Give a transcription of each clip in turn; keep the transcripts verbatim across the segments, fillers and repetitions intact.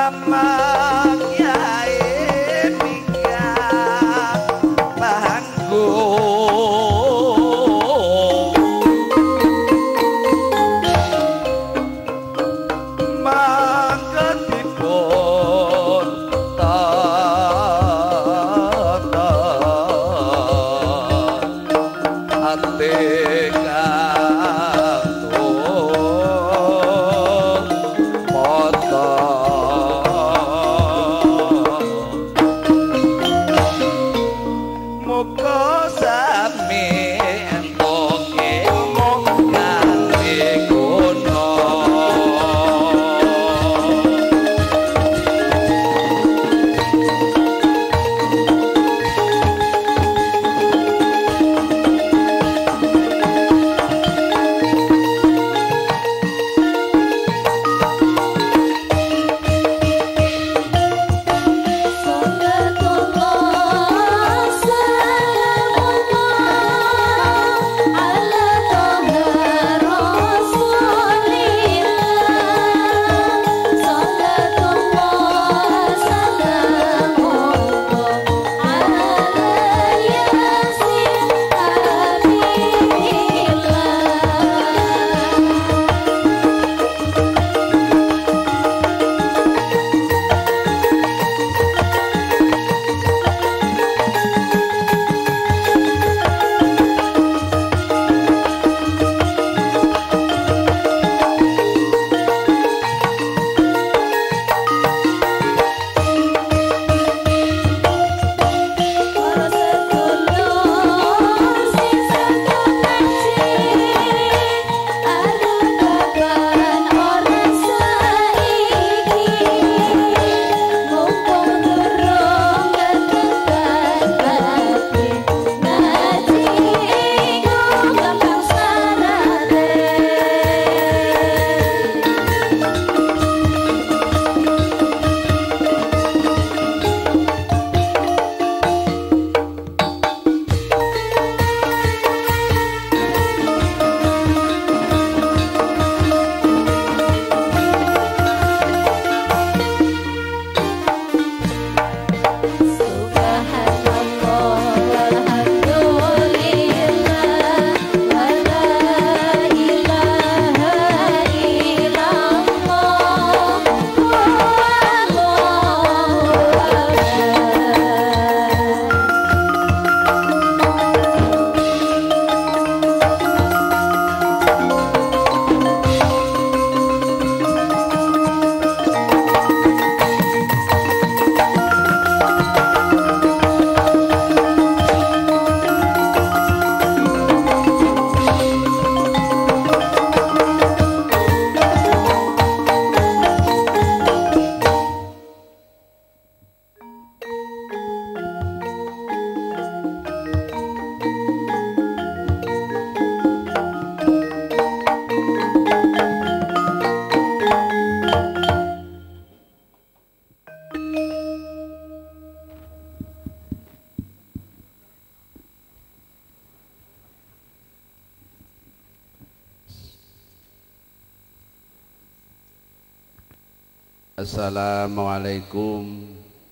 Assalamualaikum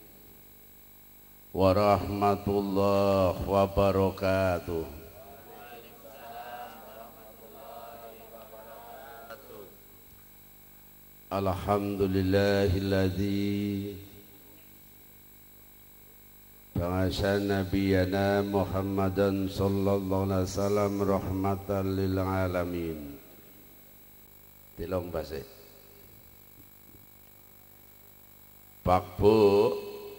warahmatullahi wabarakatuh. Alhamdulillahilladzi ba'atsa nabiyyana Muhammadan sallallahu alaihi wasallam rahmatan lil alamin. Tilong base. Pak Bu,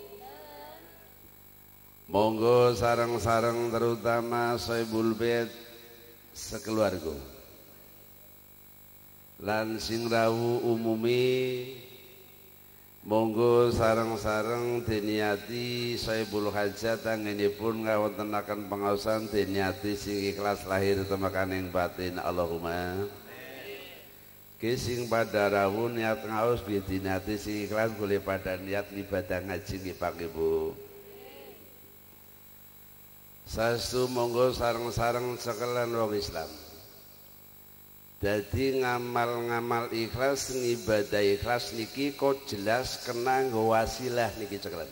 monggo sareng-sareng terutama Sohibul Bait sekeluarga lan sing rawuh umumi monggo sareng-sareng diniati Sohibul Hajat anggenipun ngawontenaken pangaosan diniati sing ikhlas lahir temekaning batin. Allahumma sing pada rawuh niat ngaos bidinati sing ikhlas boleh pada niat ibadah ngaji nggih Pak Ibu. Saestu monggo sareng-sareng sekalian wong Islam Jadi ngamal-ngamal ikhlas, ngibadah ikhlas niki kok jelas kena nggo wasilah niki ceklen.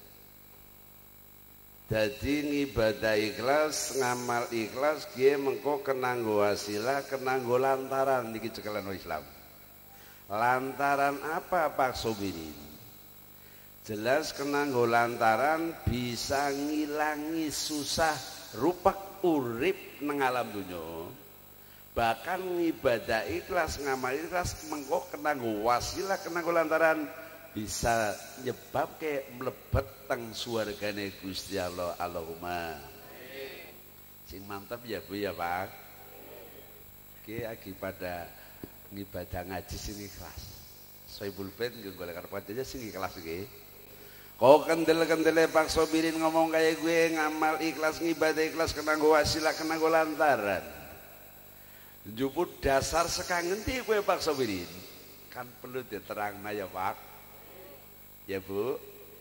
Jadi ngibadah ikhlas, ngamal ikhlas nggih mengko kena nggo wasilah, kena nggo lantaran niki ceklen Islam. Lantaran apa Pak Sobirin? Jelas kena nggo lantaran bisa ngilangi susah rupak urip nang alam dunya. Bahkan ibadah ikhlas ngamal ikhlas mengko kena nggo wasilah kena nggo lantaran bisa nyebab ke mlebet teng swargane Gusti Allah. Allahumma sing mantap ya Bu ya Pak. Ki lagi pada ngibadah ngaji sing ikhlas. Soibul ben nggih golek karep aja sing ikhlas iki. Kok kendel-kendele Pak Sobirin ngomong kayak gue ngamal ikhlas ngibadah ikhlas kena nggo wasilah kena nggo lantaran. Juput dasar sekangen di gue Pak Sobirin kan perlu diterangna ya Pak ya Bu.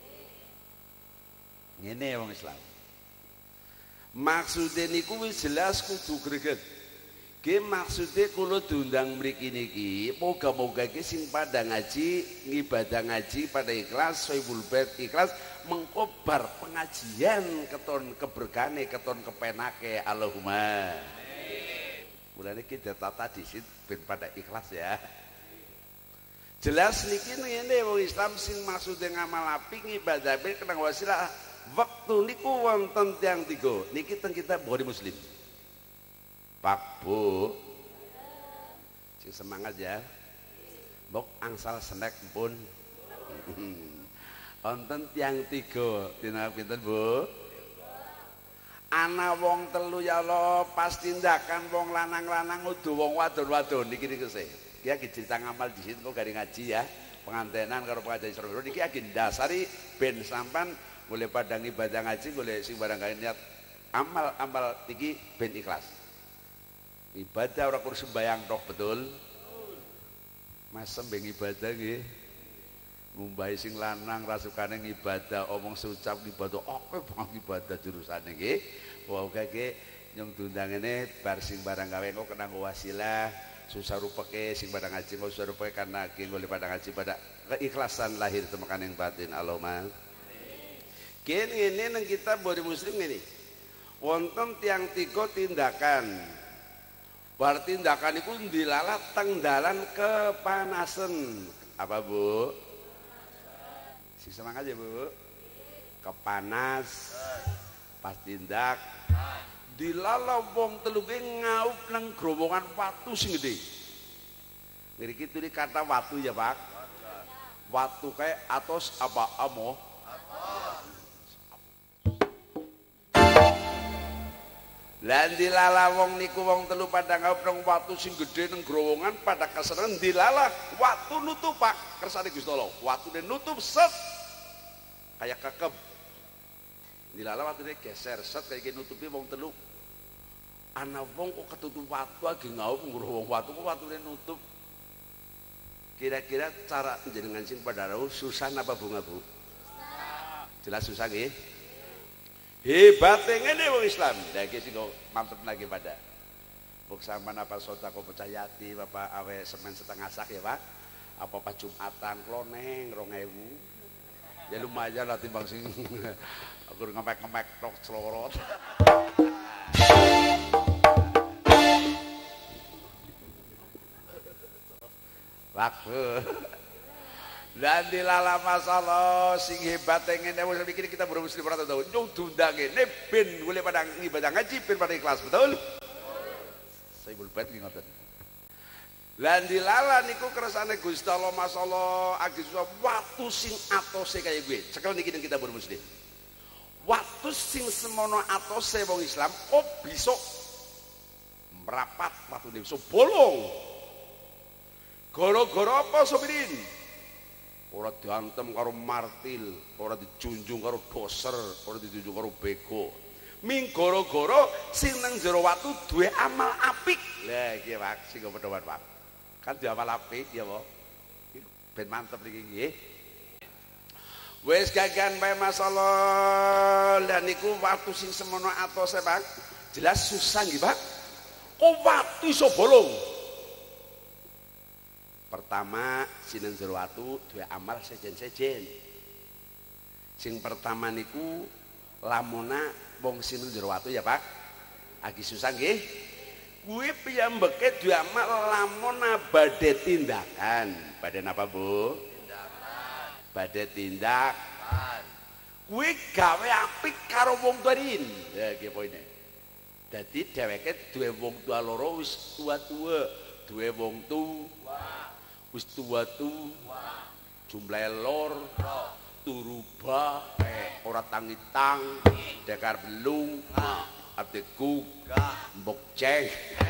Ngene wong Islam maksudnya niku wis jelas kudu greget. Ki maksudnya kula diundang mriki niki moga-moga ki sing pada ngaji ngibadah ngaji pada ikhlas soibul bait ikhlas mengkobar pengajian keton keberkane keton kepenake. Allahumma mulane kita tata disit ben pada ikhlas ya. Jelas niki ngene wong Islam sing maksude ngamal apik ngibadah apik kena wasilah wektu niku wonten tiyang tiga niki teng kita Bukhari Muslim. Pak Bu sing semangat ya mbok angsal snack pun wonten tiyang tiga dina pinten Bu? Ana wong telu ya Allah pas tindakan wong lanang-lanang udu wong wadon-wadon niki niku sih. Ki iki cerita ngamal di sini kok gari ngaji ya. Pengantenan karo pengajian Surabaya niki iki dasari ben sampan boleh pada ibadah ngaji boleh sing barangkali niat amal-amal niki ben ikhlas. Ibadah ora kurang sembayang tok betul. Mas sembeng ibadah nggih. Ngumbahi sing lanang rasukane ngibadah omong sucap ngibadah oke banget ibadah jurusane nggih. Wae ge nyong diundang ngene bar sing barang gawe engko kena wasilah susah rupeke sing pada ngaji mau susah rupeke karena ki golek pada ngaji pada keikhlasan lahir temekaning batin. Allahumma kene ngene nang kita Bukhari Muslim ngene wonten tiang tiga tindakan bar tindakan iku dilalah teng dalan kepanasan apa Bu? Si semangat ya Bu. Kepanas pas tindak dilala wong telu ki ngaup nang growongan watu sing gedhe. Ngriki tuli kata watu ya Pak. Watu kayak atos apa amo? Lah dilala wong niku wong telu pada ngaup nang watu sing gedhe nang growongan pada kesenengan dilala watu nutup Pak kersane Gusti Allah. Watune nutup set kayak kekep dilala watune geser set kayak nutupi wong telu. Ana wong kok ketutup watu lagi ngaup ngruh wong watu kok watune nutup. Kira-kira cara njenengan sing pada rawuh susah napa bunga Bu? Jelas susah nggih. Hebate ngene wong Islam. Lah iki sing mantep lagi pada. Buk sampean apa sedekah pecah yati Bapak awe semen setengah sak ya Pak. Apa pas Jumatan kloneng rong ewu. Ya lumayan lah timbang sing aku ngemek-ngemek tok selorot. Waktu dan dilala masalah sing hebat ngene wis mikir kita bro muslim ora tau nyung diundang ngene ben boleh pada ibadah ngaji ben pada ikhlas betul. Saibul bait ki ngoten. Lan dilala niku kersane Gusti Allah masalah agi watu sing atose kaya gue. Cekel niki kita bro muslim. Watu sing semono atose wong Islam kok bisa merapat watune bisa bolong. Gara-gara apa Sobirin? Ora diantem karo martil, ora dijunjung karo doser, ora dijunjung karo bego. Ming gara-gara sing nang jero watu duwe amal apik. Lah iki Pak, sing padha Pak. Kan duwe amal apik ya, Pak. Ben mantep iki nggih. Wis gagan bae masalah lan niku watu sing semono atose Pak. Jelas susah nggih Pak. Kok watu iso bolong? Pertama sinen jero watu dua amal sejen-sejen. Sing pertama niku lamuna wong sinen jero watu ya Pak. Agi susah nggih. Kuwi piyambake dua amal lamuna badhe tindakan. Badhe napa Bu? Tindakan. Badhe tindakan. Kuwi gawe apik karo wong tuarin. Ya iki poine. Dadi dheweke duwe wong tua loro wis tua-tua, duwe wong tua wis tua-tua, jumlahe lor, turu bae, ora tangi-tang, dekar belung, adekku mbok ceng.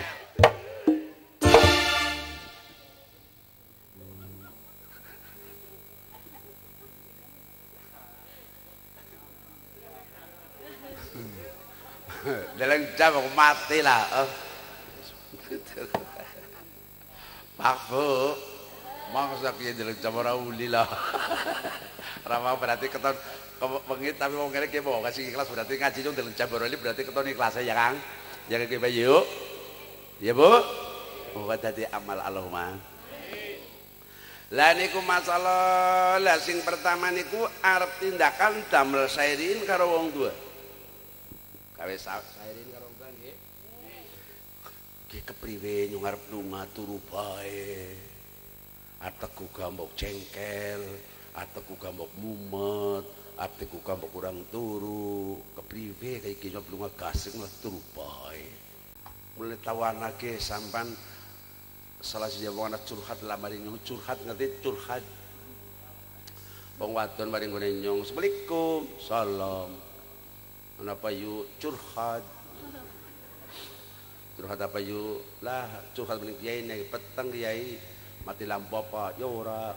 Dalam jam aku mati lah. Oh. Pak Bu, mangsa kiye dalam jam ora uli lah. Rama berarti keton pengit tapi wong kene ki mau kasih ikhlas berarti ngaji cung dalam jam ora uli berarti keton ikhlas ya Kang. Ya ki Bayu. Ya Bu. Oh dadi amal Allahumma. Lah niku masalah lah sing pertama niku arep tindakan damel sairin karo wong tua. Kawe sairin karo wong nggih. Ki kepriwe nyung arep lunga turu bae. Atekku gambok cengkel, atekku gambok mumet, atekku gambok kurang turu. Kepriwe kaya iki nyong lunga gasing lah turu bae. Mulai tawanake sampan salah siji wong ana curhat lah mari nyong curhat ngerti curhat. Wong wadon mari ngene nyong, "Assalamualaikum." Salam. Kenapa yuk curhat? Curhat apa yuk? Lah curhat bening kiai nih peteng kiai mati lampu apa? Ya ora.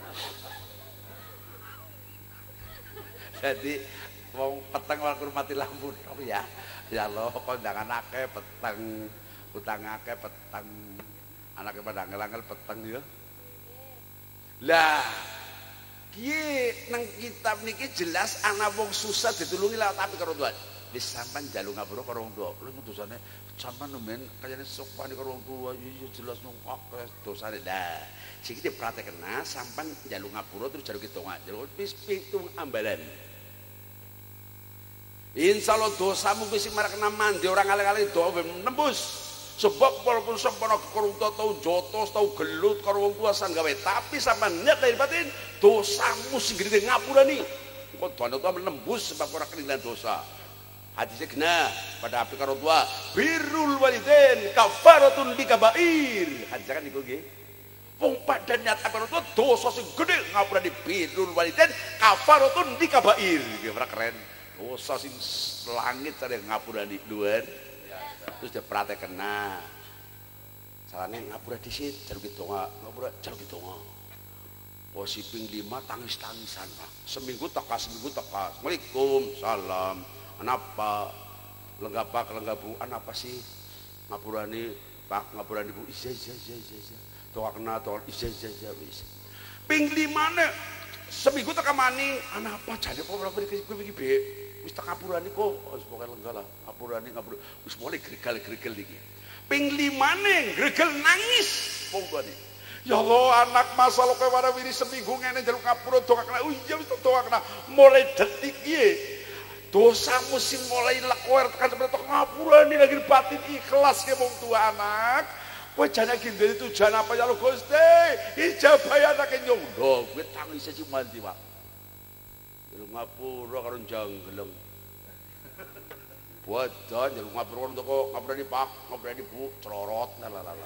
Jadi wong peteng waktu mati lampu dong ya. Ya Allah kondangan akeh peteng, utang akeh peteng, anaknya pada angel-angel peteng ya. Lah kiye nang kitab niki jelas ana wong susah ditulungi lewat tapi karo Tuhan. Wis sampean njaluk ngapura karo wong tuwa. Lha dosane sampean nemen kayane sopan karo wong tuwa iya jelas nang akeh dosane. Lah sing iki dipratekna sampean njaluk ngapura terus jaluk donga. Jaluk wis pitung ambalan. Insyaallah dosamu wis marakna mandi ora ngale-ngale doa nembus. Sebab walaupun sampana kekurung tau jotos tau gelut karo wong tua sang gawe tapi sampean niat lahir batin dosamu sing gede ngapurani kok doane tua menembus sebab ora kelingan dosa hadisnya kena pada api karo tua birrul walidain kafaratun bikabair hadisnya kan iku nggih wong padha niat karo tua dosa sing gede ngapurani birrul walidain kafaratun bikabair iki ora keren dosa sing langit sare ngapurani luar terus dia praktek kena salahnya ngapura disit jaluk donga ngapura jaluk donga posisi ping lima tangis-tangisan Pak seminggu teka seminggu teka Assalamualaikum salam kenapa lenggap Pak lenggap Bu kenapa sih ngapurani Pak ngapurani Bu iya iya iya iya doa kena doa iya iya iya wis ping lima nih seminggu teka maning kenapa jadi kok berapa dikasih gue begini wis tak ngapurani kok wis pokoke lenggah lah ngapurani ngapur wis mulai gregal-gregal iki ping limane gregel nangis wong tuane ya Allah anak masalah kowe ora wiri seminggu ngene njaluk ngapura doa kena oh iya wis doa kena mulai detik iki dosamu sing mulai lekoer tekan sampe ngapurani lagi batin ikhlas ke wong tua anak kowe jane iki ndek tujuan apa ya Allah Gusti ijabah anake nyong lho kowe tangis siji mandi Pak ngapura karo janggeleng bodan jaluk ngapura karo kok ngapurani Pak ngapurani Bu celorot lalalala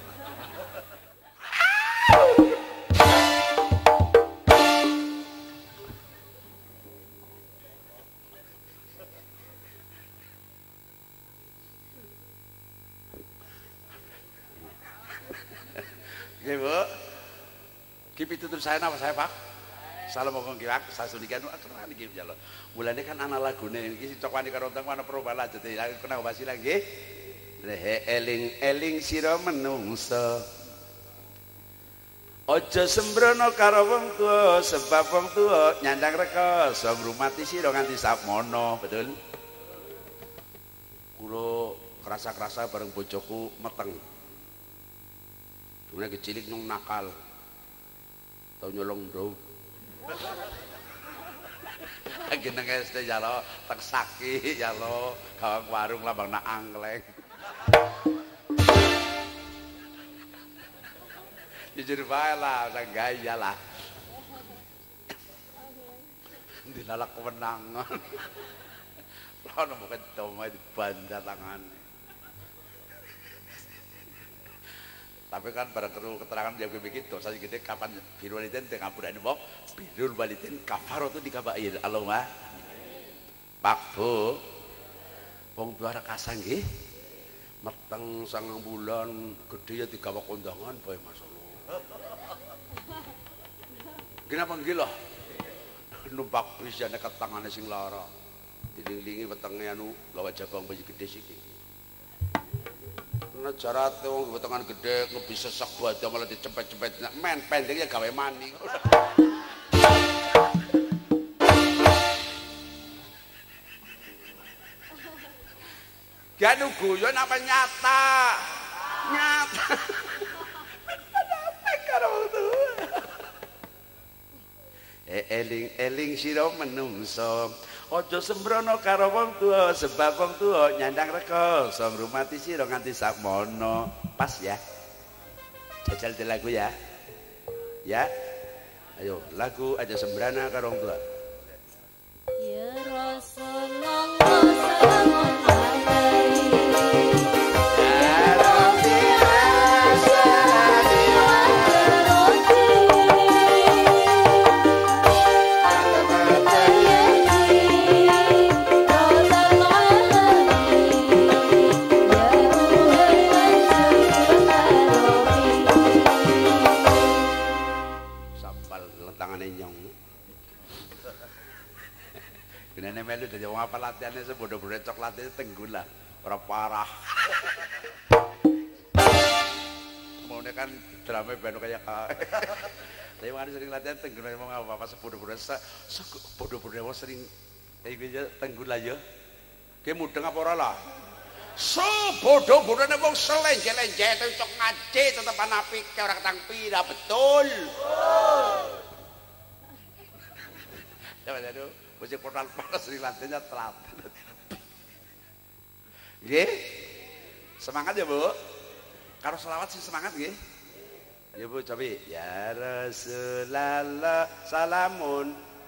nggih Bu ki pitutur saya napa saya Pak salam monggo kiwak sasunikan akan iki njaluk. Mulane kan ana lagune iki cocok wani karo teng ana perubahan jadi kena wasi lagi. Eling-eling sira menungso. Aja sembrono karo wong tuwa sebab wong tuwa nyandang rekoso ngrumati sira nganti samono, betul? Kula kerasa-kerasa bareng bojoku meteng. Dene kecilik nang nakal. tau nyolong nduk. Geneng S D ya lo, tak saki ya lo, gawang warung lambang nak angkleng. Jujur bae lah, tak gaya lah. Dilalak kemenangan. Lah nemu ketemu di banda tangan. Tapi kan pada keru keterangan dia begitu, saya gitu kapan birul walidin teh ngapurane wong, birul walidin kafaratu dikabair. Allahumma Pak Bu, wong tua rekasan nggih. Meteng sangang bulan gede ya digawa kondangan bae masalah. Kenapa nggih loh? Numpak bis jane ketangane sing lara. Diling-lingi wetenge anu gawa jabang bayi gede siki. Najarate wong wetengan gede ngebis sesak badan malah dicepet-cepet men pendeknya gawe mani. Ganu guyon apa nyata? Nyata. Apa karo itu? Eh eling-eling sira menungso. Aja sembrono karo wong tuwa sebab wong tuwa nyandang rekoso ngrumati sira nganti sakmono. Pas ya. Jajal di lagu ya. Ya. Ayo lagu aja sembrana karo wong tuwa. Ya Rasulullah sallallahu alaihi melu dadi wong apa latihane sebodo-bodo coklatnya tenggula ora parah. Mone kan drama beno kayak tapi kan sering latihan tenggula wong apa sebodo-bodo sebodo-bodo wong sering iki ya tenggula ya. Ki mudeng apa ora lah? Sebodo-bodone wong selenje-lenje cocok ngaji tetep ana pike ora ketang pira betul. Ya aduh Bocah portal panas di lantainya telat. Nggih? Semangat ya, Bu. Karo selawat sih semangat nggih. Ya Bu, coba. Ya Rasulullah salamun.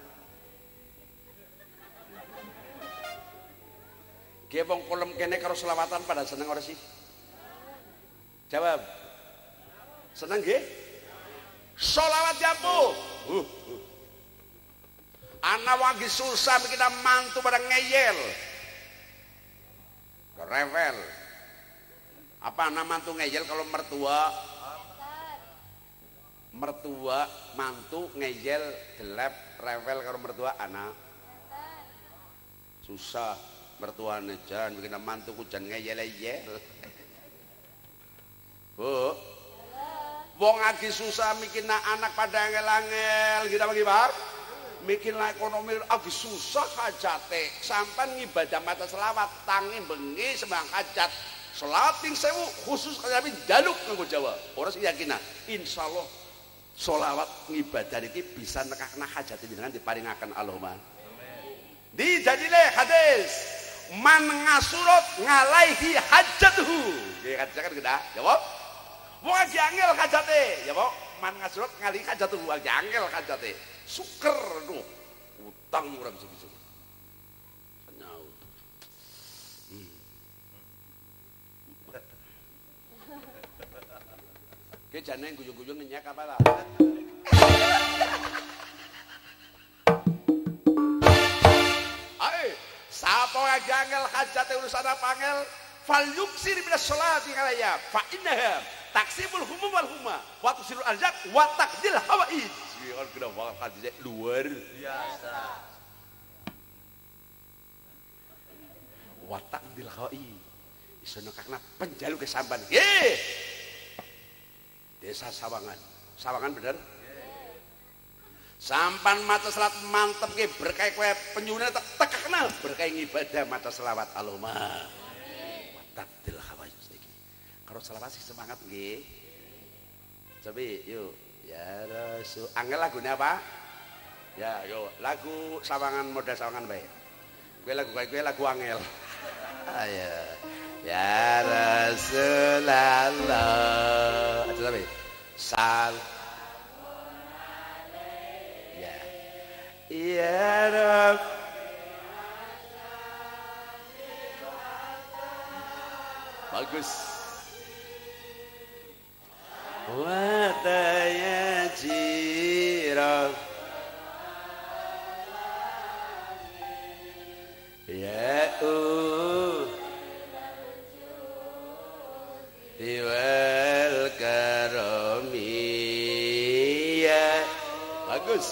Nggih wong kolem kene karo selawatan pada seneng ora sih? Jawab. Seneng nggih? Selawat ya, Bu. Uh, uh. Anak wagi susah kita mantu pada ngeyel rewel. Apa anak mantu ngeyel kalau mertua mertua mantu ngeyel gelap rewel kalau mertua anak susah mertua nejan bikin mantu kujan ngeyel-ngeyel. Bu wong lagi susah bikin anak pada angel-angel kita bagi Pak mikirlah ekonomi lagi susah hajate sampai ngibadah mata selawat tangi bengi sembang hajat selawat ting sewu khusus kami jaluk nganggo Jawa orang sih yakin insyaallah selawat ngibadah ini bisa nekakna hajat dengan diparingaken Allahumma di jadile hadis man ngasurot ngalaihi hajatuhu ya kan kita jawab wong angel hajate ya man ngasurot ngalaihi hajatuhu angel hajate suker tuh utang orang bisa-bisa senyaut hmm. Ke jana yang guyung-guyung nyenyak apa lah ayo sapa ngajangel hajate urusan apa angel fal yuksir minas sholati kalaya fa innaha taksibul humum wal huma wa tusirul arzak wa taqdil hawaij. Orang kena banget hadisnya luar biasa. Wa taqdil hawaij. Iso nekakna penjalu kesamban. Nggih. Desa Sawangan. Sawangan bener? Sampan mata selawat mantep ke berkah kowe penyune tekekna berkah ibadah mata selawat Allahumma. Wa taqdil hawaij iki. Karo selawat sih semangat nggih. Coba yuk Ya Rasul. Angel lagunya apa? Ya, yo lagu sawangan modal sawangan baik. Gue lagu kayak gue lagu angel. Ayo. Ya Rasulullah. Ada apa? Sal. Ya. Ya Rabb. Bagus. Wa tayajira. Ya uh diwal karomi ya bagus.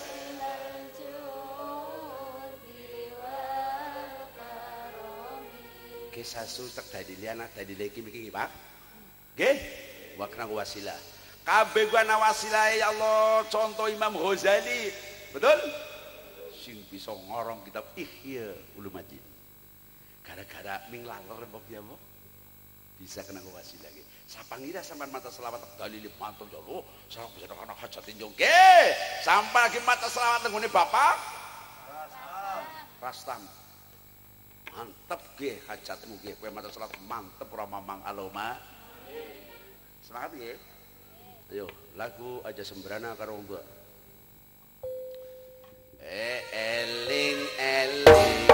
Kisah sultak dari liana dari leki mikir pak. Gih, wakna wasilah. Kabeh gua na wasilah ya Allah. Contoh Imam Ghazali, betul? Sing bisa ngorong kitab Ihya Ulumuddin. Gara-gara ming laler mbok ya mbok. Bisa kena wasilah lagi. Sapangira sampean mata selawat dalil mantap ya lo. Sareng bisa ana hajat njongke. Sampai lagi mata selawat nggone Bapak. Rastam. Mantep nggih hajatmu nggih. Kowe mata selawat mantep ora mamang aloma. Semangat nggih. Ayo, lagu aja sembrana karo wong tua. Eh eling eling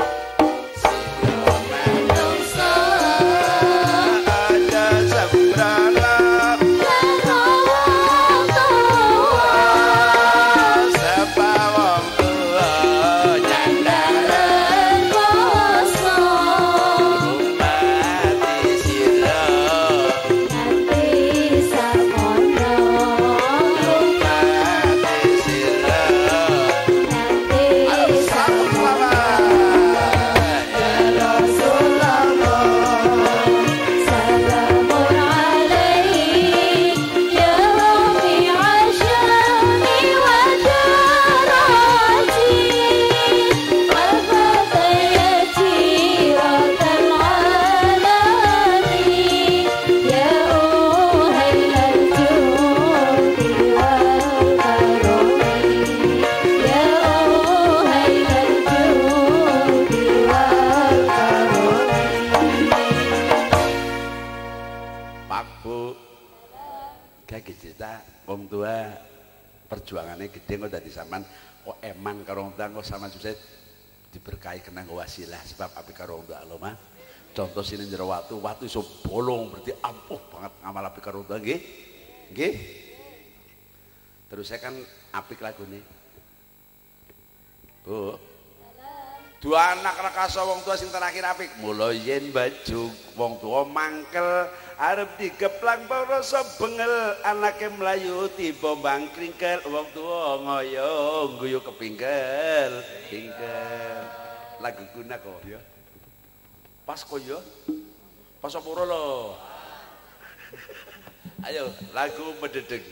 perjuangannya gede kok dadi sampean kok eman karo wong kok sampean sukses diberkahi kena wasilah sebab api karo wong aloma. Contoh sini jero watu, watu iso bolong berarti ampuh banget ngamal api karo wong nggih. Nggih. Terus saya kan apik lagune. Bu. Dua anak rakasa wong tua sing terakhir apik. Mula yen baju wong tua mangkel arep digeplang rasa bengel anake mlayu tiba bangkringkel wong tua ngoyo guyu kepingkel pingkel. Lagu guna kok ya. Pas kok ya. Pas apa lo? Ayo lagu mededeg.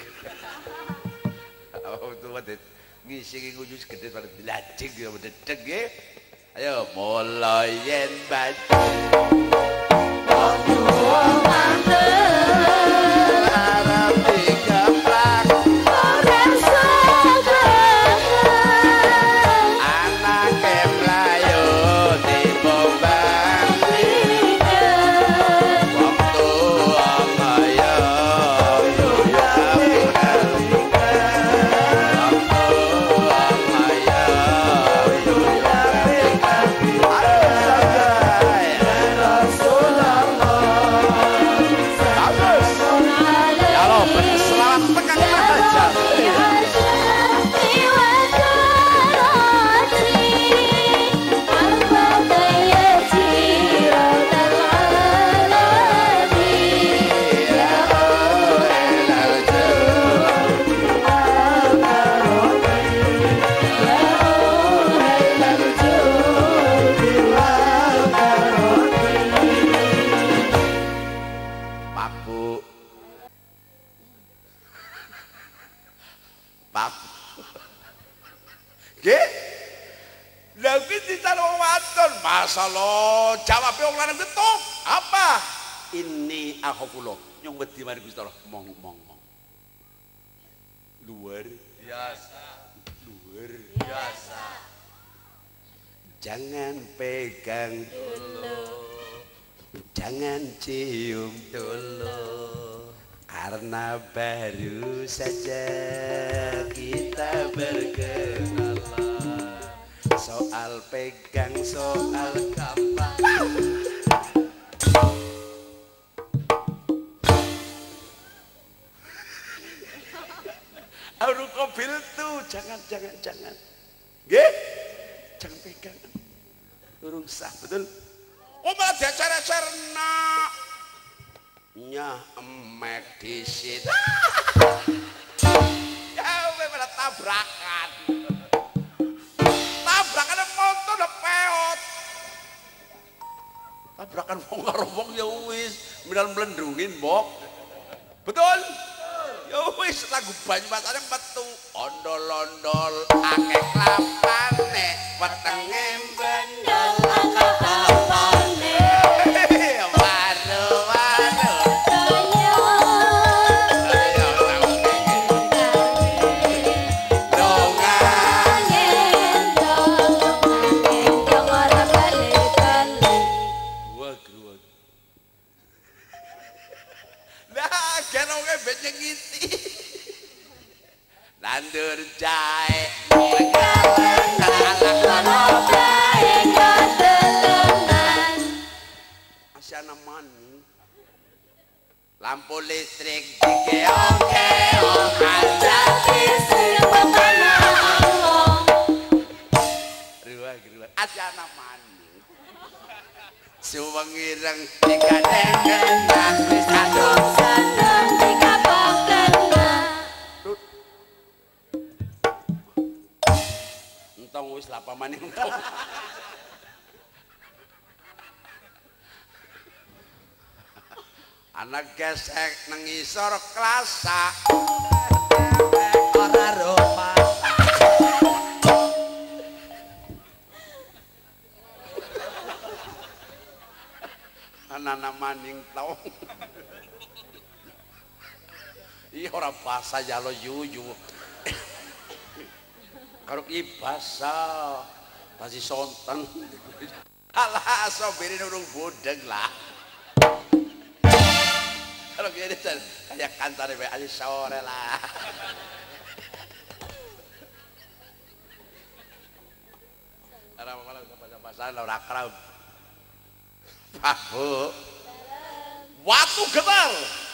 Wong tua ngisi nguyu gede pada dilajeng ya mededeg nggih. Ayo mulai yen baju wong tuwa mangkel arep digeplak ora sabahan anake mlayu dibombang wong tuwa kaya yoyo pingkel wong tuwa kaya yoyo masalah jawabnya orang lanang betul apa ini aku pulau nyong wedi mari Gusti Allah mong mong mong luar biasa. luar Biasa. jangan pegang Dulu. jangan cium Dulu. karena baru saja kita berkenalan. Soal pegang, soal gampang. Aduh mobil tuh, jangan, jangan, jangan. Nggih? Jangan pegang. Urung sah, betul? Oh malah diacer-acer nak. Nyah emek disit. Ya we malah tabrakan. Tabrakan motor udah peot. Tabrakan wong karo wong ya wis, minal mlendrungin, Mbok. Betul? Ya wis lagu Banyumasane metu ondol-ondol akeh klapane wetenge Bendel angkat kapane. waru-waru Kaya. Angin dong. Angin dong ora balik-balik. Wag-wag. Lah genonge ben nyengiti. Nandur jae. Asyana mani. Lampu listrik dikeong-keong aja ruwag-ruwag asyana mani. Suwengireng dikadeng-kadeng wis adong Sandang dikapokna. entong wis lapa maning entong. Anak gesek nang ngisor klasa ora rupa. Anana maning taung. Iya ora basa jalo yuyu. Karo ki basa pasti sonten. Alah sobirin urung bodeng lah. Kalau gini kayak kantor be aja sore lah. Karena kalau bahasa-bahasa ora kerap. Pak Bu. Watu getar.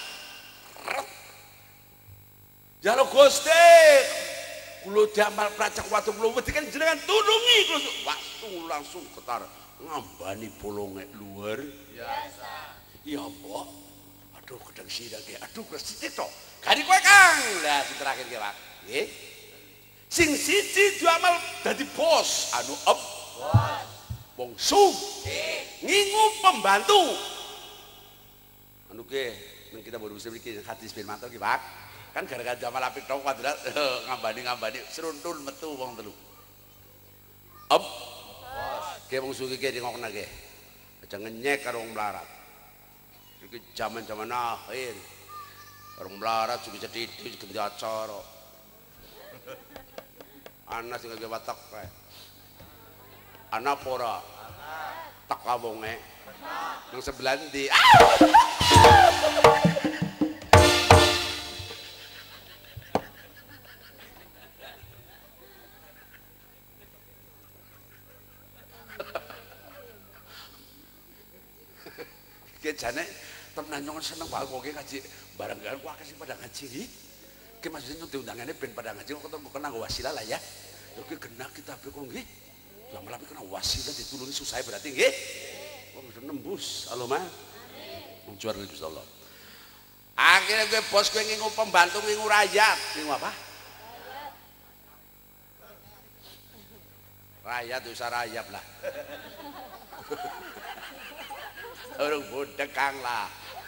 Jalo Gusti. Kulo diamal pracak watu kulo wedi kan jenengan tulungi kulo. Watu langsung getar ngambani bolonge luar. Biasa. Iya, Mbok. Aduh gedang sidang ya, aduh kelas sithik to. Kari kowe Kang. Lah sing terakhir ki, Pak. Nggih. Sing siji diamal dadi bos, anu up. Bos. Bongsu. Ngingu pembantu. Anu ke, nang kita baru bisa bikin hadis bin mantel ki, Pak. Kan gara-gara jamal apik tok kuadrat ngambani-ngambani seruntul metu wong telu. Up. Bos. Ke bongsu ki di ngokna ke. Aja ngenyek karo wong melarat. Iki zaman-zaman akhir. Orang melarat juga jadi ganti acara. Ana sing gawe watak kae. Ana pora. Tak wonge. Nang sebelah ndi? Ki jane tenan nyong seneng banget kok ngaji bareng kan ku akeh sing pada ngaji iki. Ki maksudnya nyong diundangane ben pada ngaji kok ketemu kena wasilah lah ya. Lho ki genah kita kok nggih. Ya malah kena wasilah ditulungi susah berarti nggih. Wong bisa nembus. Halo Mas. Amin. Juar Gusti Allah. Akhirnya gue bos gue ngingu pembantu ngingu rakyat. Ngingu apa? Rakyat usah rayap lah. Orang bodek Kang lah.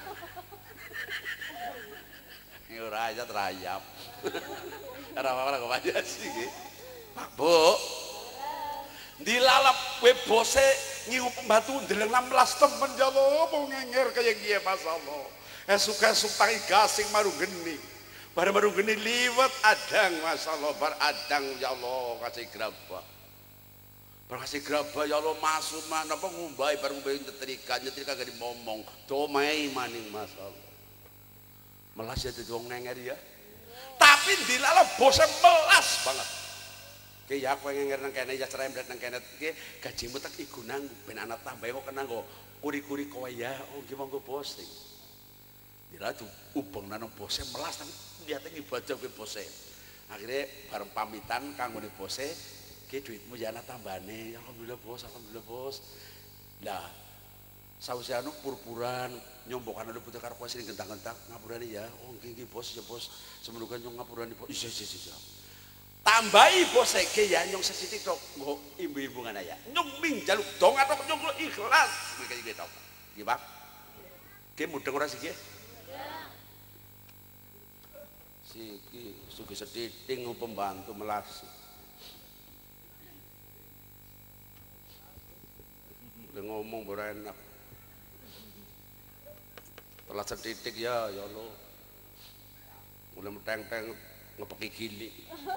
Ngingu rakyat rayap. Karena apa-apa kok aja sih. Pak Bu. Dilalap gue bose ngingu pembantu ndeleng enam belas temen jalo mau ngenger kayak gini Mas Allah. Esuk-esuk tangi gasing maru geni. Bareng-bareng gini liwat adang masalah bar adang ya Allah kasih gerabah. Bar kasih gerabah ya Allah masuk mana apa ngumbai bareng ngumbai nyetrika nyetrika gak dimomong domai maning masalah. Melas ya jadi wong nenger ya. Tapi dilala bosnya melas banget. Oke ya aku yang ngenger nang kene ya cerai mbret nang kene oke gajimu tak iku nang ben anak tambah kok kena kok kuri-kuri kowe ya oh gimana gue posting. Dilala tuh ubeng nang bosnya melas tapi lihatnya ngibadah ke bosnya. Akhirnya bareng pamitan kanggo nih bosnya ke duitmu ya anak tambahane alhamdulillah bos alhamdulillah bos. Lah sausi anu purpuran nyombokan ada putih karo sini gentang-gentang ngapurani ya oh nggih bos ya bos semenukan nyong ngapurani bos iya iya iya tambahi bos seke ya nyong sesitik tok nggo ibu-ibu ngana ya nyong ming jaluk dong atau nyong lo ikhlas mereka juga tok nggih Pak nggih mudeng ora sih nggih siki sugi sediting pembantu melas udah ngomong ora enak telah sedidik ya ya Allah mulai meteng-teng ngepeki gili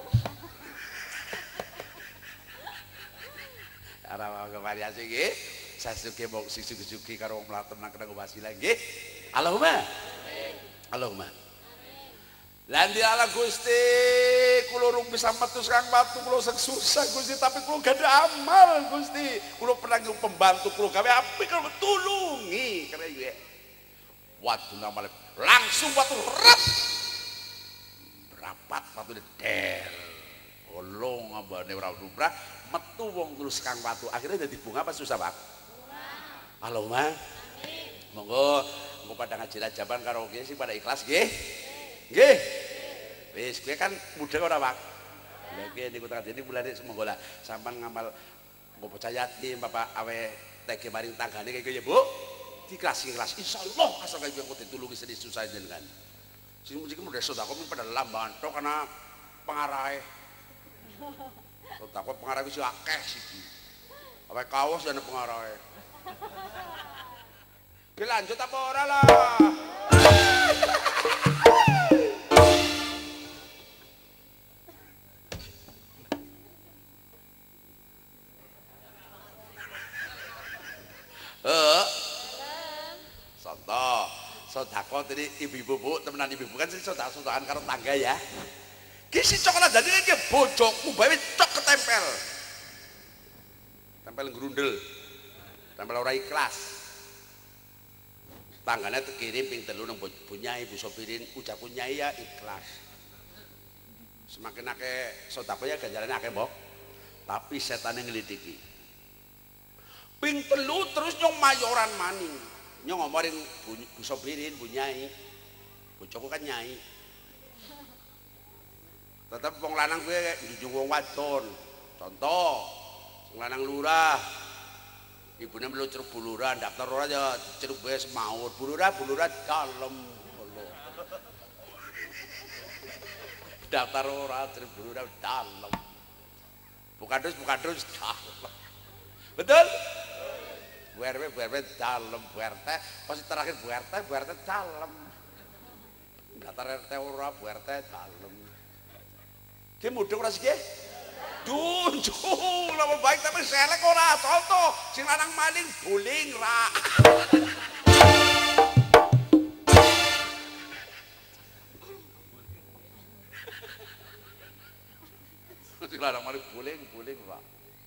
arah variasi nggih sasuke mong sing sugi-sugi karo wong mlaten nang kena wasilah nggih Allahumma Allahumma lan di ala Gusti kula rung bisa metu kang watu kula susah Gusti tapi kula gak ada amal Gusti kula pernah pembantu kula gawe apik kula tulungi kene iki waduh nama langsung waktu rep berapat waktu del golong abane ora lumrah metu wong terus kang watu akhirnya jadi bunga apa susah Pak Allahumma monggo engko pada ngaji rajaban karaoke sih pada ikhlas nggih nggih wis kowe kan muda ora Pak lha iki niku tak dene mulane semoga lah sampean ngamal engko bocah yatim bapak awe tege maring tanggane kaya ya Bu ikhlas-ikhlas insyaallah asal kaya kowe ditulungi sedih susah jenengan. Sing mesti modhe sedekah mung pada lambangan tok karena pengarahe. Sedekah pengarahe wis akeh siki. Awe kaos dan pengarahe. Ki lanjut apa ora lah? Eh contoh sodako tadi ibu-ibu bu temenan ibu-ibu kan sih sodak-sodakan karo tangga ya kisi coklat jadi ini bojokmu bawa cok ketempel tempel gerundel tempel ora ikhlas tangganya terkirim ping telu nang bunyai bu sopirin ucap bunyai ya ikhlas semakin akeh sodako ya ganjarannya akeh mbok tapi setannya ngelidiki ping telu terus nyong mayoran maning nyong ngomorin bu sopirin bu nyai bocokku kan nyai tetep wong lanang gue njunjung wong wadon contoh wong lanang lurah ibunya belum ceruk bulurah daftar ora aja ceruk gue semaut bulurah bulurah dalem daftar ora ceruk bulurah dalem bukan terus bukan terus dalem betul Bu R W, Bu R W dalem, Bu R T, pasti terakhir Bu R T, Bu R T dalem. Daftar R T ora, Bu R T dalem. Ki mudeng ora sih ki? Junjung, lama baik tapi selek ora, contoh sing lanang maling buling ra. Sing lanang maling buling, buling ra.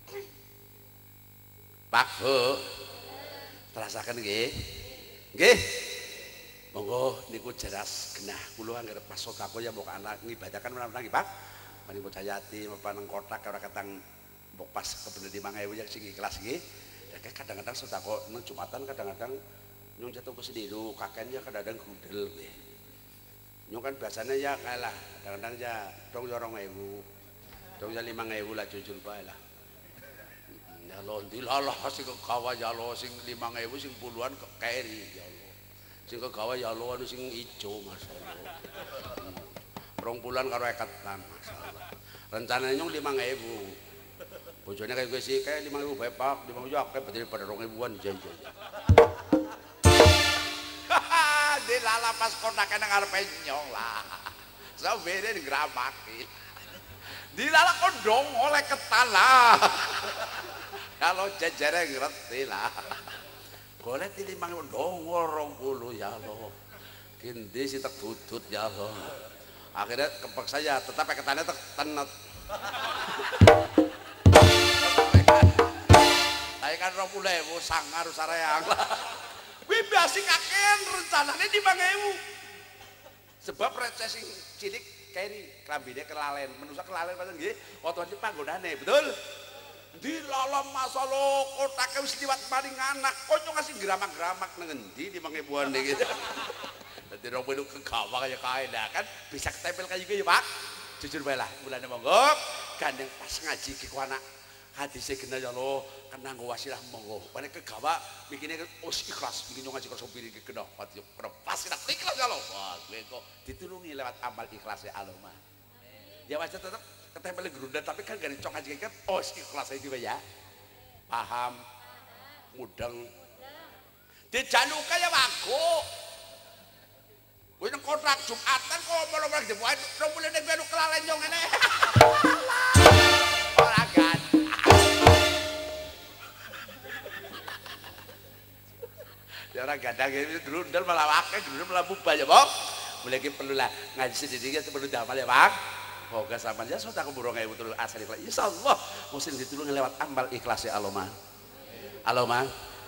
Pak Bu terasakan nggih nggih monggo niku jelas genah kula anggere pas sedekah ya mbok anak ngibadakan menawa nggih Pak mari bocah yatim apa nang kotak ora katang mbok pas kebener lima ribu ya sing ikhlas nggih kadang-kadang sedekah nang Jumatan kadang-kadang nyung jatuh ke sediru kakeknya kadang-kadang gudel nggih nyung kan biasanya ya kalah kadang-kadang ya dong ya dua ribu dong ya lima ribu lah jujur bae lah ya Allah dilalah sing kegawa ya Allah sing lima ribu sing puluhan keri ya Allah sing kegawa ya Allah anu sing ijo masyaallah rong bulan karo eketan masyaallah rencananya nyong lima ribu bojone kaya gue sih kayak lima ribu bae Pak lima ribu akeh berarti pada rong ribuan jajan dilala pas kontaknya nang ngarepe nyong lah Sampeyan ngramaki. Dilalak kondong oleh ketala. Kalau jajare ngerti lah. Golek tilimang ndonga rong puluh ya Allah. Kindi si tek dudut ya Allah. Akhirnya kepaksa ya tetap ketane tek tenet. Saya kan rong puluh ewu sangar sareang. Kuwi biasa kakean rencanane lima ewu. Sebab receh sing cilik kene klambine kelalen, menungsa kelalen pancen nggih, wonten panggonane, betul? Di lalam masalah kotake wis liwat maring anak, kok ngasih gramak-gramak nang endi lima ewu-an iki. Dadi rong puluh kegawa kaya kae lah kan bisa ketempel kaya iki ya, Pak. Jujur bae lah, mulane monggo gandeng pas ngaji iki ku anak hadise kena ya Allah kena nggo wasilah monggo. Pane kegawa mikine wis ikhlas bikin ngaji karo sopir iki kena pati kena pas ikhlas ya Allah. Wah, kowe kok ditulungi lewat amal ikhlas ya Allah mah. Ya wajah tetep ketempel gerundan tapi kan gak dicok ngaji kan oh ikhlas iki ya. Paham? Mudeng. Dijanu kaya wago. Kowe nang kontrak Jumatan kok malah dibuat rong puluh nek ben kelalen yo ngene. Ora gan. Ya ora gadang iki drundel malah akeh drundel malah mubah ya, Bok. Mulai iki perlu lah ngaji sedikit ya perlu diamal ya, Pak. Moga sampean ya sedekah burung ewu tulung asal ikhlas. Insyaallah mesti ditulungi lewat amal ikhlas ya Allah mah. Allah mah.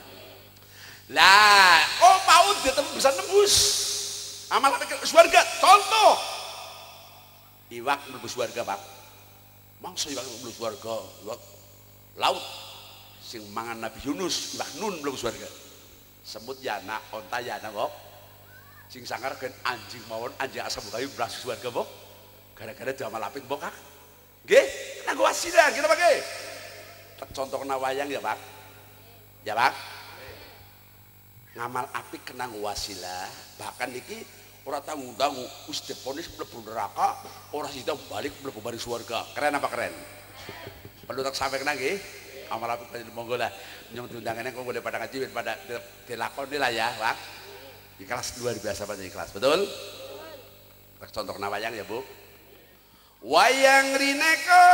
Lah, oh mau ditemu bisa nembus. Amal surga, contoh iwak mlebu surga, Pak. Mangsa iwak mlebu surga, iwak laut sing mangan Nabi Yunus, iwak nun mlebu surga. Semut yana, onta yana, Bok. Sing sangar gen anjing mawon, anjing asam kayu mlebu surga, Bok. Gara-gara diamal apik, Bok, Kak. Nggih, kanggo wasilah, kita pakai. Contoh kena wayang ya, Pak. Ya, Pak. Ngamal apik kena wasilah, bahkan niki ora tanggung-tanggung wis diponis mlebu neraka, ora sida balik mlebu bareng surga. Keren apa keren? Perlu tak sampe kena nggih. Amal apik panjenengan monggo lah nyong diundangane kok boleh pada ngaji pada dilakoni lah ya, Pak. Ikhlas luar biasa panjenengan ikhlas, betul? Tak contoh kena wayang ya, Bu. Wayang rineka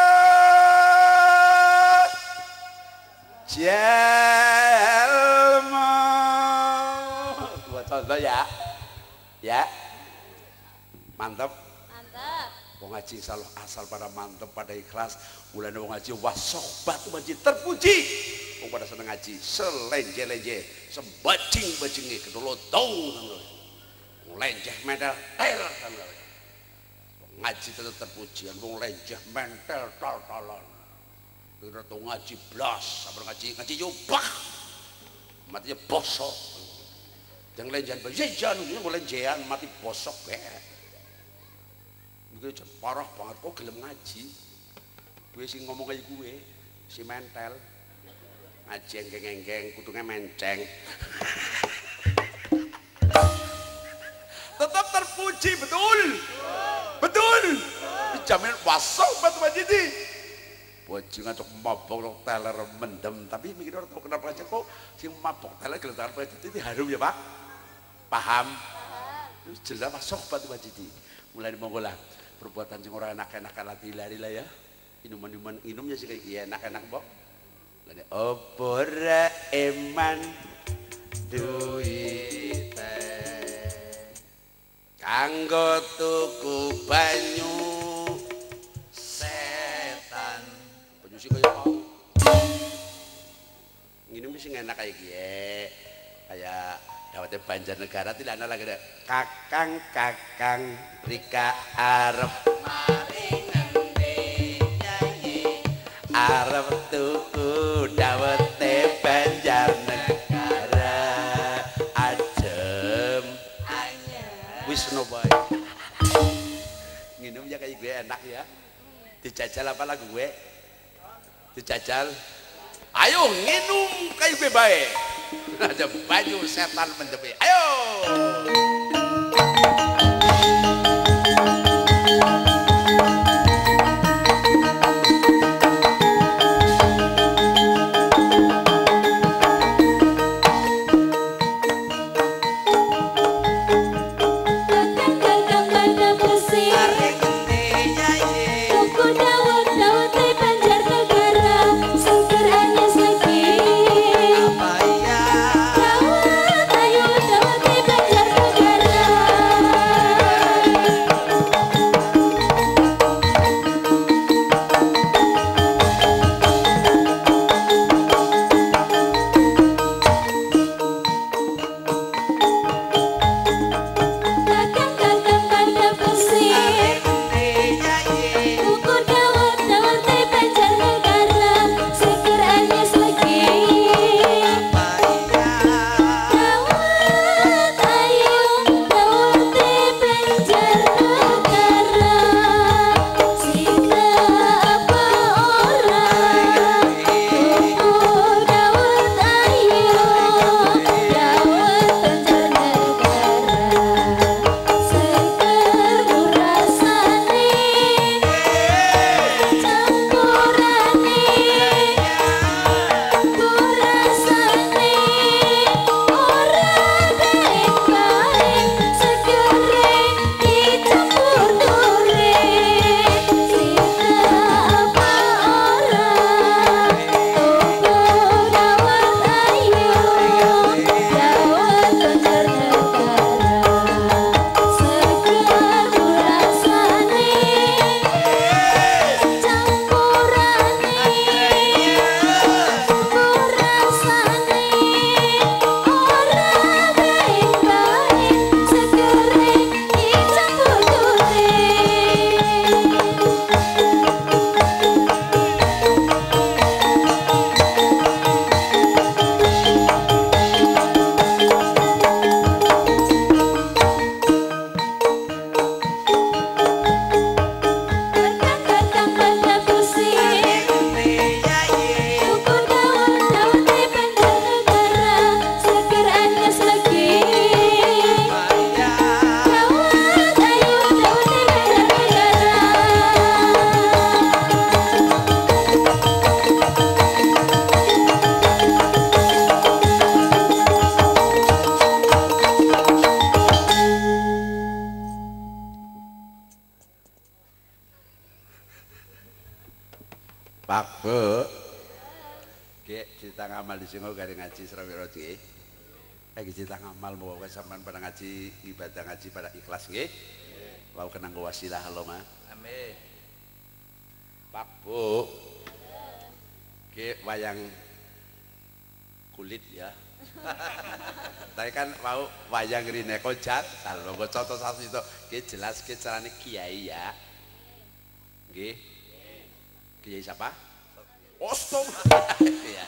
jalma contoh ya, ya, mantap. Mantap. Wong ngaji salah asal pada mantap pada ikhlas. Mulane wong ngaji wah sobat ngaji terpuji. Wong pada seneng ngaji selenje-lenje, sebajing-bajinge kedolotong. Lenjeh mentel tel. Ngaji tetep terpujian wong lenjeh mentel tol-tolan. Kira tuh ngaji blas, sabar ngaji ngaji yobah. Matinya bosok. Yang lenjan bejejan ini boleh lenjan mati bosok ya. Begitu parah banget kok gelem ngaji. Gue sih ngomong kayak gue si mentel ngaji enggeng-enggeng kutungnya menceng. Tetap terpuji betul. Betul. Dijamin wasok batu majidi. Bajingan cok mabok cok teler mendem tapi mikir orang tahu kenapa aja kok si mabok teler geletakan pajak itu harum ya, Pak. Paham? Jelas masuk batu majidi. Mulai monggo lah perbuatan sing ora enak-enak lari lah ya. Inuman-inuman inumnya sih kayak enak-enak, Bok. Lane opo ra eman duite kanggo tuku banyu setan. Banyu sih kaya mau. Nginum sih enak kayak gie. Kayak dawetnya Banjarnegara tidak ada lagi deh. Kakang kakang Rika arep mari ngendi nyanyi arep tuku dawetnya Banjarnegara adem Wisnu boy. Nginum ya kayak gue enak ya. Dijajal apa lagu gue? Dijajal. Ayo nginum kayak gue baik. Ada banyu setan mendepi. Ayo. Kadang-kadang pada musim Pak Bu. Ki cerita ngamal di sini gak ngaji Serawiro nggih. Lagi cerita ngamal mau sampean pada ngaji ibadah ngaji pada ikhlas nggih. Wau kenang go wasilah lo mah. Amin. Pak Bu. Ki wayang kulit ya. Tapi kan mau wayang rine kojat, kalau gue contoh satu itu, ki jelas ki carane kiai ya. Nggih. Kiai siapa? Ostom. Iya.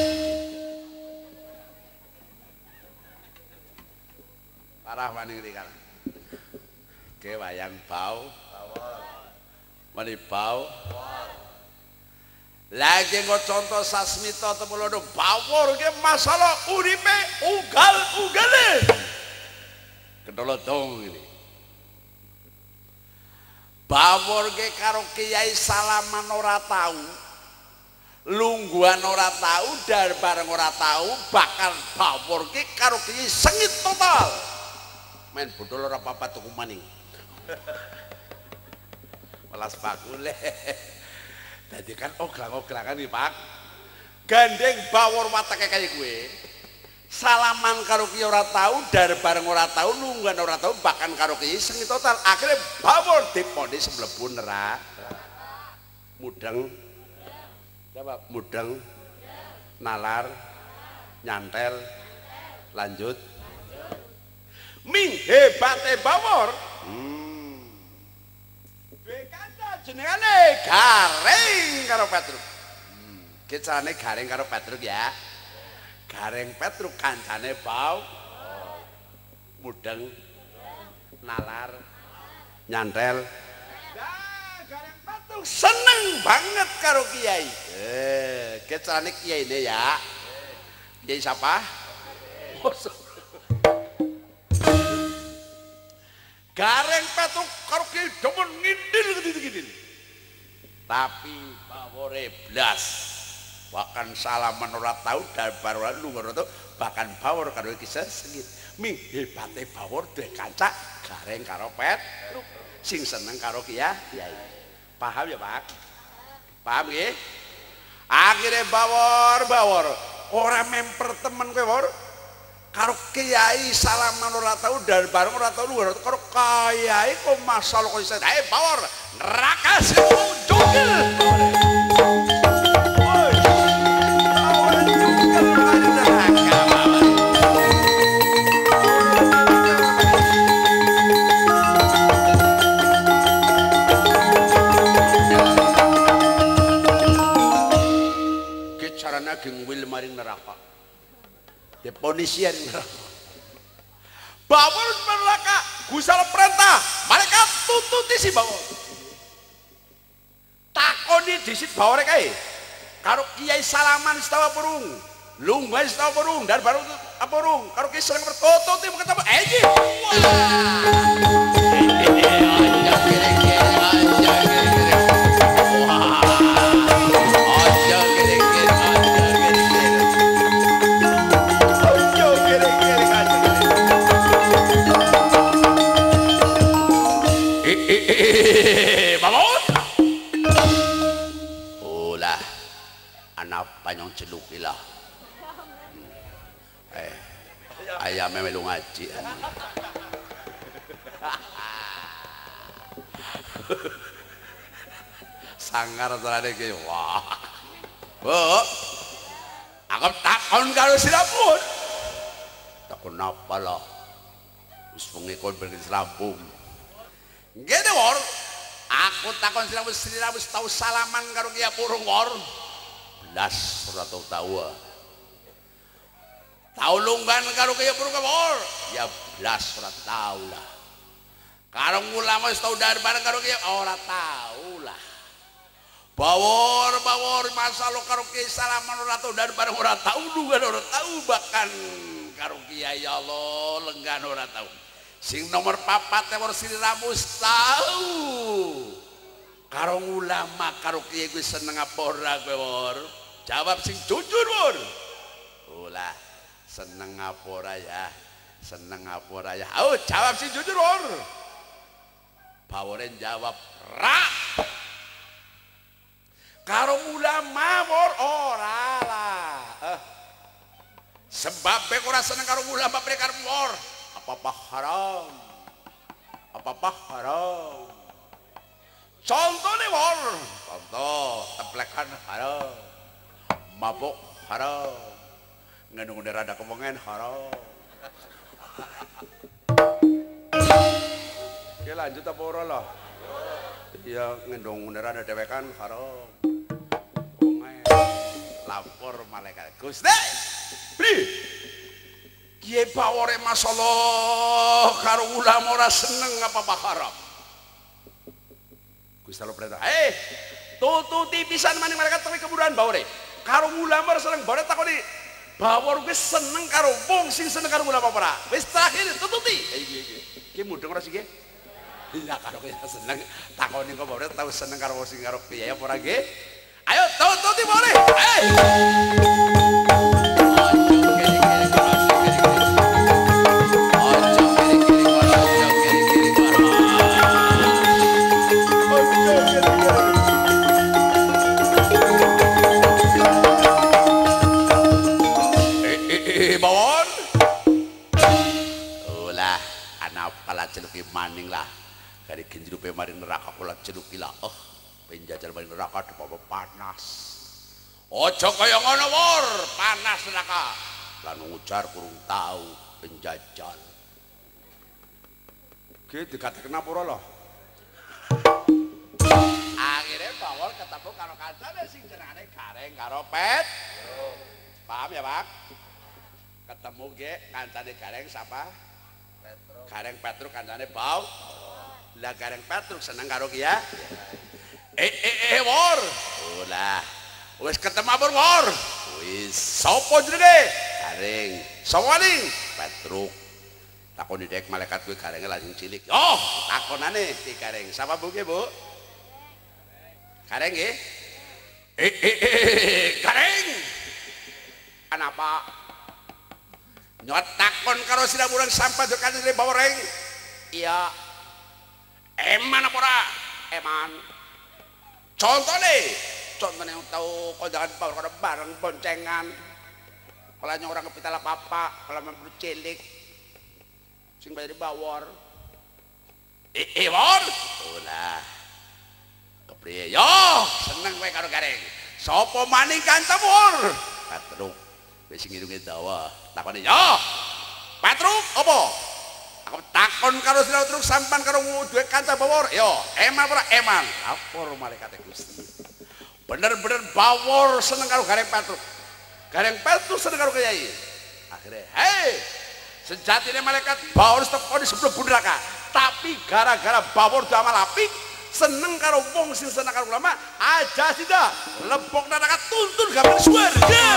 Parah maning rikal. Ke wayang bau. Mani bau. Lagi nggak contoh sasmito temulodo bawor ke masalah uripe ugal ugale. Kedolo dong ini. Bawor ke karo kiai salaman ora tahu, lungguan ora tahu, dan bareng ora tahu, bakal bawor ke karo kiai sengit total. Main bodol ora apa-apa tuku maning. Welas bakule. Jadi kan oglang-oglangan nih Pak. Gandeng bawor watake kayak gue. Salaman karo kiai ora tahu, dar bareng ora tahu, lungguhan ora tahu, bahkan karo kiai sengit total. Akhirnya bawor diponi semlebu neraka. Mudeng. Siapa? Mudeng. Nalar. Nyantel. Lanjut. Ming hebate bawor. Hmm. Jenengane Gareng karo Petruk. Hmm, kecane Gareng karo Petruk ya. Gareng Petruk kancane bau. Mudeng. Nalar. Nyantel. Nah, Gareng Petruk seneng banget karo kiai. Eh, kecane kiai ini ya. Kiai siapa? Gareng Petruk karo kiai demen ngindil ngindil. Tapi bawore blas. Bahkan salaman ora tahu dan baru lu ora tahu bahkan bawor karo kisah sengit. Ming hebate bawor duwe kanca Gareng karo Petruk sing seneng karo kiai. Paham ya, Pak? Paham nggih? Akhire bawor bawor ora memper temen kowe, Wor. Karo kiai salaman ora tahu dan bareng ora tahu lu ora tahu karo kiai kok masalah kok iso ae bawor neraka sing jungkil. Ke carana geng wil maring neraka. Deponisian bawor neraka gusal perintah mereka tututi si bawor takoni disit bawor kae karo kiai salaman setawa burung lungguh setawa burung dan baru apa burung karo kiai serang bertututi ketemu eji panyong celukilah. Hmm. Eh, ayamnya melu ngaji. Sangar terane ki. Wah. Bu. Aku takon karo sirapun. Takon apa lah? Wis wengi kon ben serambung. Ngene, Wor. Aku takon sirapun sirapun tau salaman karo Kiai Purung, Wor. Belas ora tau tahu. Tahu lunggan karo Kiai Purung, Wor. Ya belas ora tahu lah. Karo ulama wis tau dar bareng karo Kiai ora tahu lah. Bawor bawor masalah karo Kiai salaman ora tau dan bareng ora tau lunggan ora tau bahkan karo Kiai ya Allah lenggan ora tau sing nomor papat Wor Sri Ramus tau karo ulama karo Kiai kuwi seneng apa ora kowe Wor jawab sing jujur Wor ulah seneng apa ora ya seneng apa ora ya oh jawab sing jujur Wor Bawore jawab ra karo ulama mor ora lah. Eh. Sebab kowe ora seneng karo ulama prekar mor. Apa-apa haram. Apa-apa haram. Contohnya mor, contoh teplekan haram. Mabuk haram. Ngendung rada kemongen haram. Oke lanjut apa ora lah? Iya ngendong rada dewekan haram. Kemongen. Lapor malaikat Gusti. Bri. Kiye bawore masalah karo ulama ora seneng apa-apa haram. Gusti Allah perintah. Eh, tututi pisan maning malaikat tapi kemudahan bawore. Karo ulama ora seneng bawore takoni bawor wis seneng karo wong sing seneng karo ulama ora. Wis terakhir tututi. Eh iki iki. Ki mudeng ora sih ki? Iya karo kowe seneng takoni kok bawore tau seneng karo wong sing karo piye apa ora nggih? Ayo tututi bawore. Eh. Celuki maning lah dari genjrupe maring neraka kula celuki lah oh penjajal maring neraka apa panas ojo kaya ngono wor panas neraka lan ngujar kurung tahu penjajal ki dikatakan apa ora lho akhirnya bawol ketemu karo kancane sing jenenge Gareng karo Pet paham ya Pak ketemu ge kancane Gareng sapa Gareng Petruk kancane Bau. Lah Gareng Petruk seneng karo ki ya. Eh eh eh wor. Oh lah. Wis ketemu apa wor? Wis. Sopo jenenge? Gareng. Sopo ning? Petruk. Takoni dek malaikat kuwi garenge langsung cilik. Oh, takonane ki Gareng. Sapa Bu ki, Bu? Gareng nggih. Eh eh eh Gareng. Kenapa? Nyot takon karo sira urang sampai dekat dari bawareng. Iya. Eman apa ora? Eman. Contone, contone yang tahu kondangan bawor karo bareng boncengan. Kalau orang kepital apa-apa, kalau membeli cilik. Sing bayar di bawor. Eh, eh, wor. Ulah. Kepriye yo, seneng kowe karo Gareng. Sopo maning kancam wor? Petruk. Wis ngirunge dawa. Takone yo. Petruk apa? Aku takon karo sira truk sampan karo duwe kanca bawor. Yo, eman ora eman. Lapor malaikat Gusti. Bener-bener bawor seneng karo Gareng Petruk. Gareng Petruk seneng karo Kyai. Akhirnya, hei, sejatine malaikat bawor teko di sebelum neraka. Tapi gara-gara bawor damal apik, seneng karo wong sing seneng karo ulama, aja sida lebok neraka tuntun gampang swarga.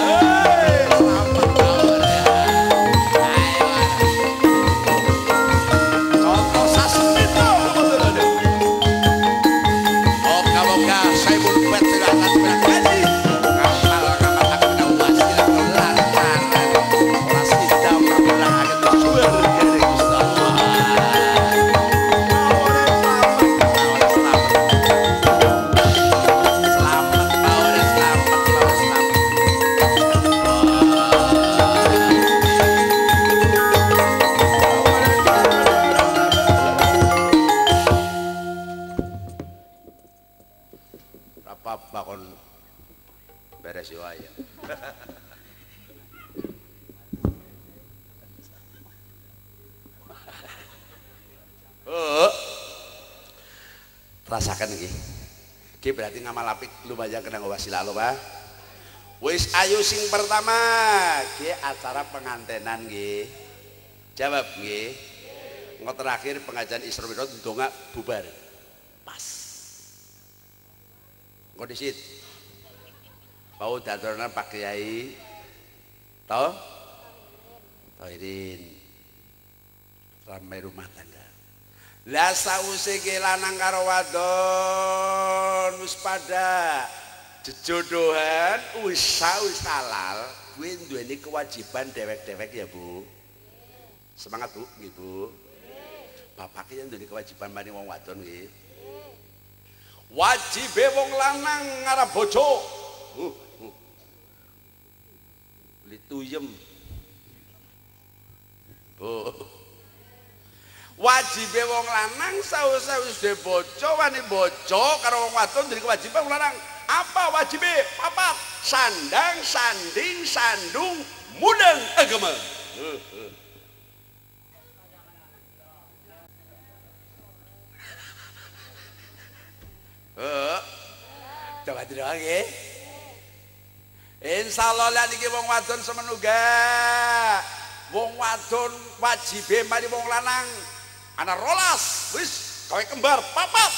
Rasakan iki. Iki berarti ngamal apik lumayan kena wasila lo, Pak. Wis ayo sing pertama, iki acara pengantenan nggih. Jawab nggih. Engko terakhir pengajian Isra Mi'raj ndonga bubar. Pas. Engko disit. Bau datoran Pak Kyai. Toh? Toirin. Ramai rumah tangga. Lah sawise ki lanang karo wadon wis pada jejodohan wis wis halal kuwi duweni kewajiban dewek-dewek ya Bu. Semangat Bu, nggih Bu. Bapak ki duweni kewajiban maring wong wadon nggih. wajibe wong lanang ngarep bojo uh, uh. lituyem oh. Wajibe wong lanang saus-saus de bojo wani bojo karo wong wadon jadi kewajiban wong lanang apa wajibe papat sandang sanding sandung mudeng agama uh, uh. Uh. Coba tidak lagi. Insyaallah lah niki wong wadon semenuga. Wong wadon wajibe mari wong lanang ana rolas wis gawe kembar papat.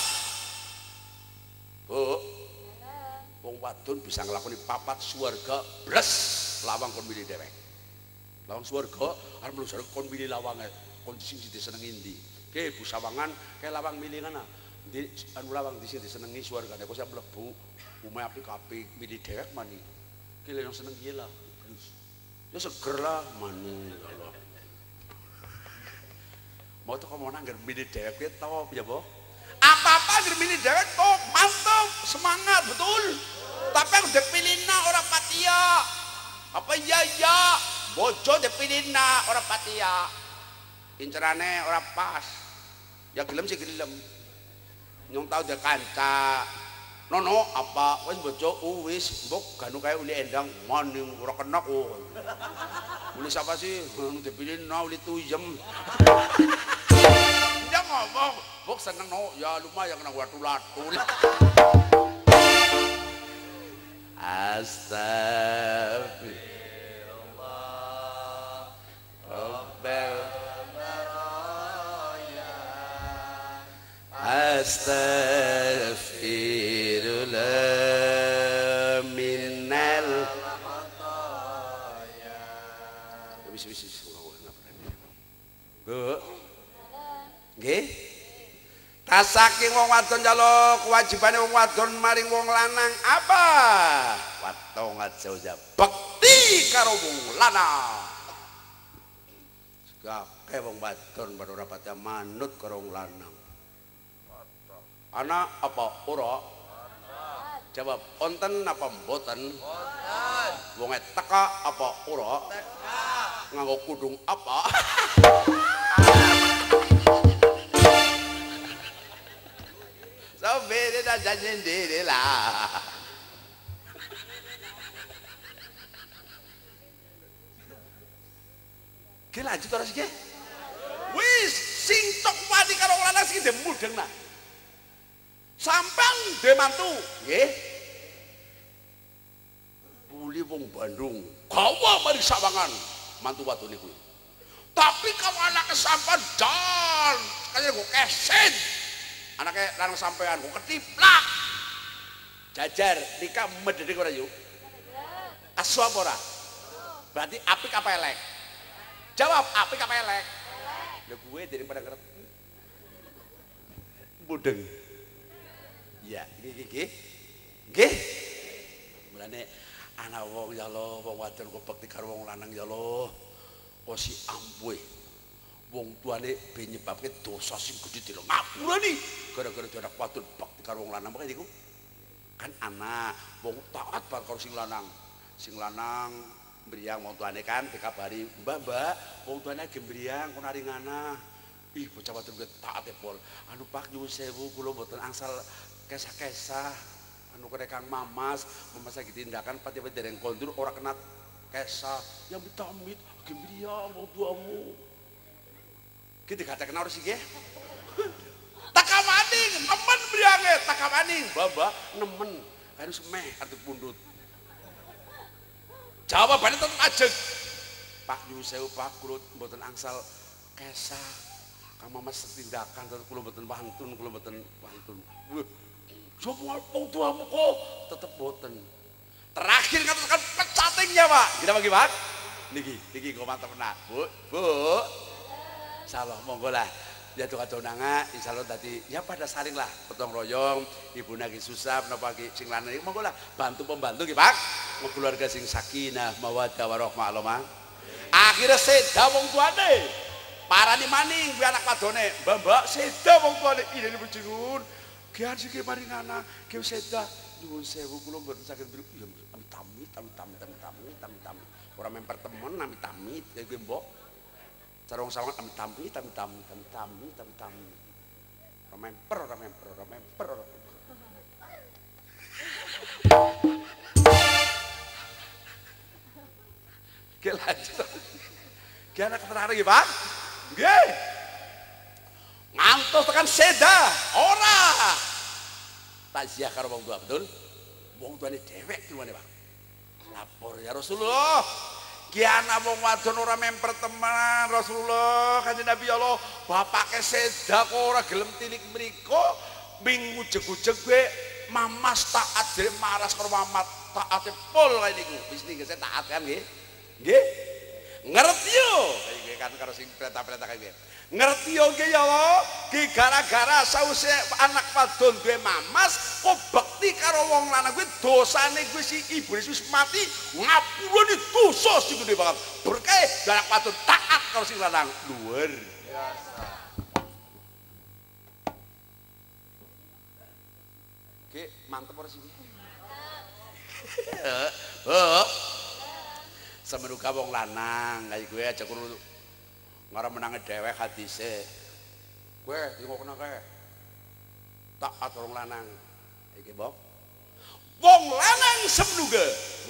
Oh. Wong wadon bisa nglakoni papat swarga bres lawang kon milih dhewek. Lawang swarga arep mlebu kon milih lawange kon sing disenengi ndi. Ke Bu Sawangan ke lawang milih ngana. Di anu lawang di sini disenengi swargane kok sampe mlebu umeh apik-apik milih dhewek mani. Ki lek seneng piye lah. Ya seger lah mani Allah. Mau tuh kamu nang milih dhewek ki tau piye apa? Apa-apa ngger milih dhewek kok mantap, semangat betul. Tapi aku dipilihna ora patia. Apa iya iya? Bojo dipilihna ora patia. Incerane ora pas. Ya gelem sih gelem. Nyong tau dia kanca nono apa wis bojo wis mbok ganu kae uli endang maning ora kena kok uli siapa sih anu dipilih no uli tuyem dia ngomong mbok seneng no ya lumayan kena watu-watu astagfirullah rabbal astaghfirullah minal khataya. Wis wis wis Bu. Nggih. Tasake wong wadon jalo kewajibane wong wadon maring wong lanang apa? Wato ngajauja bekti karo wong lanang. Sakake wong wadon baru rapati manut karo wong lanang. Anak apa ora? Jawab onten apa mboten? Mboten. Wong teka apa ora? Teka. Nganggo kudung apa? Sampai dia dah sendiri lah. Ki lanjut ora sih? Wis sing tok wani karo wong lanang sing demudeng nah. Sampang de mantu, nggih. Uli wong Bandung, gawa mari Sawangan mantu wadone kuwi. Tapi kalau anak kesampan dan kaya go keset. Anake lanang sampean go ketiplak. Jajar nikah medhedhe ora yuk? Asu apa ora? Berarti apik apa elek? Jawab apik apa elek? Lha gue daripada ngerti. Mudeng. Ya, nggih nggih. Nggih. Mulane ana wong ya Allah, wong wadon kok bekti karo wong lanang ya Allah. Kok si ampuh. Wong tuane ben nyebabke dosa sing gedhe dilo ngapurani gara-gara anak wadon bekti karo wong lanang kaya niku. Kan anak wong taat banget karo sing lanang. Sing lanang mriyang wong tuane kan dikabari, "Mbah, Mbak, wong tuane gembriyang kon ari ngana." Ih, bocah wadon kuwi taat e pol. Anu Pak nyuwun sewu kula mboten angsal kesah-kesah anu kene Kang Mamas Mamas lagi tindakan pati-pati dereng kondur ora kena kesah yang mitamit gembriyang wong tuamu ki dikatakan harus iki takamaning nemen briange takamaning baba nemen kaya semeh atuh pundut jawabane tetep ajeg Pak nyuwun sewu Pak kula mboten angsal kesah Kang Mamas tindakan tetep kula mboten wantun kula mboten wantun semua wong tuamu kok tetep boten. Terakhir katakan pecatingnya Pak. Kita bagi Pak. Niki, niki kok mantap nak. Bu, Bu. Insyaallah monggo lah. Ya tuh kadonanga insyaallah tadi ya pada saling lah potong royong, ibu nagi susah napa ki sing lanang iki monggo lah bantu pembantu ki Pak. Mau keluarga sing sakinah mawaddah warahmah Allah. Akhirnya seda wong tuane. Parani maning kuwi anak wadone. Mbak-mbak seda wong tuane ini bujurun. Gian siki maringana ki sedah nyuwun sewu kula mboten saged mriku ya amit amit amit amit amit amit amit ora memper temen amit amit kaya kuwi mbok cara wong sawangan amit amit amit amit amit amit amit amit ora memper ora memper ora memper ora Oke lanjut. Ki anak keterangan nggih, Pak? Nggih. Ngantos tekan sedah, ora. Takziah karo wong tua, betul? Wong tuane dhewek tuane, Pak. Lapor ya Rasulullah. Ki anak wong wadon ora memper teman Rasulullah, Kanjeng Nabi Allah, bapake sedah kok ora gelem tilik mriku, ming ujeg-ujeg kowe mamas taat jere maras karo mamat taate pol kaya niku. Wis niki saya taat kan nggih. Nggih. Ngerti yo. Iki kan karo sing perintah-perintah kaya piye. Ngerti yo nggih ya Allah. Ki gara-gara sause anak wadon duwe mamas kok bekti karo wong lanang kuwi dosane kuwi si ibune wis mati ngapurane dosa sing gede banget. Berkah anak wadon taat karo sing lanang. Luar biasa. Oke, mantep ora sih? Heeh. Semenuka wong lanang kaya kowe aja kudu ngara menange dhewek hadise. Kowe dingokno kae. Taat wong lanang. Iki, Bok. Wong lanang semenuga.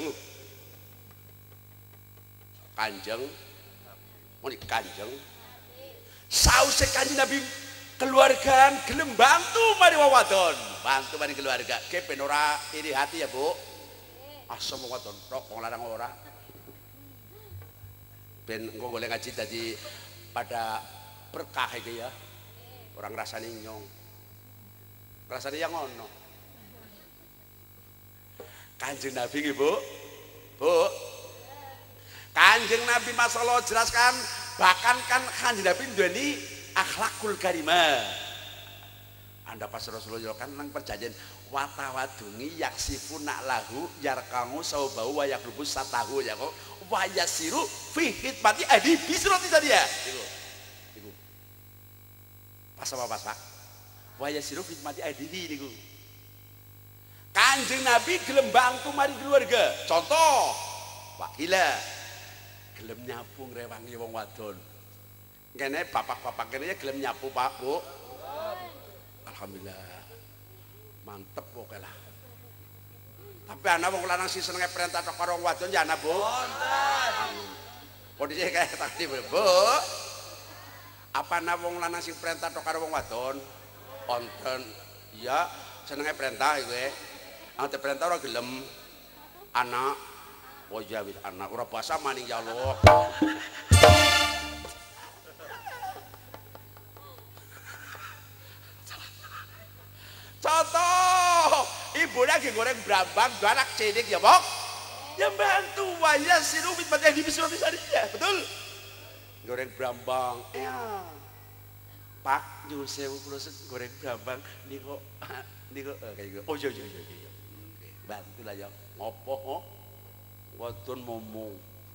Kanjeng. Muni Kanjeng. Sause Kanjeng Nabi keluargaan gelem bantu mari wadon. Bantu mari keluarga. Ke ben ora iri hati ya, Bu. Asem wong wadon tok wong lanang ora. Ben engko golek ngaji dadi pada berkah iki ya. Orang rasane nyong. Rasane yang ngono. Kanjeng Nabi nggih, Bu. Bu. Kanjeng Nabi masalah jelaskan bahkan kan Kanjeng Nabi duweni akhlakul karimah. Anda pas Rasulullah kan nang perjanjian watawadungi yaksifu nak lahu yarkangu saubau wa yakrubus satahu ya kok wa yasiru fi khidmati adi bisroti tadi ya iku iku pas apa pas Pak wa yasiru fi khidmati adi niku Kanjeng Nabi gelem bantu mari keluarga contoh wakila gelem nyapu ngrewangi wong wadon kene bapak-bapak kene gelem nyapu Pak Bu alhamdulillah mantep pokoke lah. Tapi ana wong lanang sing senenge perintah tok karo wong wadon ya ana, Bu. Wonten. Kondisi kaya tadi, Bu. Apa ana wong lanang sing perintah tok karo wong wadon? Wonten. Iya, senenge perintah kowe. Ate perintah ora gelem anak. Oh iya wis anak ora basa maning ya Allah. Contoh, ibu lagi goreng brambang, dua anak cilik ya, Bok. Yang bantu waya siru mit mati di bisro di ya, betul? Goreng brambang, ya. Pak, nyuwun sewu kula goreng brambang niku niku kayak gitu. Oh iya iya iya iya. Bantu lah ya. Ngopo kok? Wadon momong.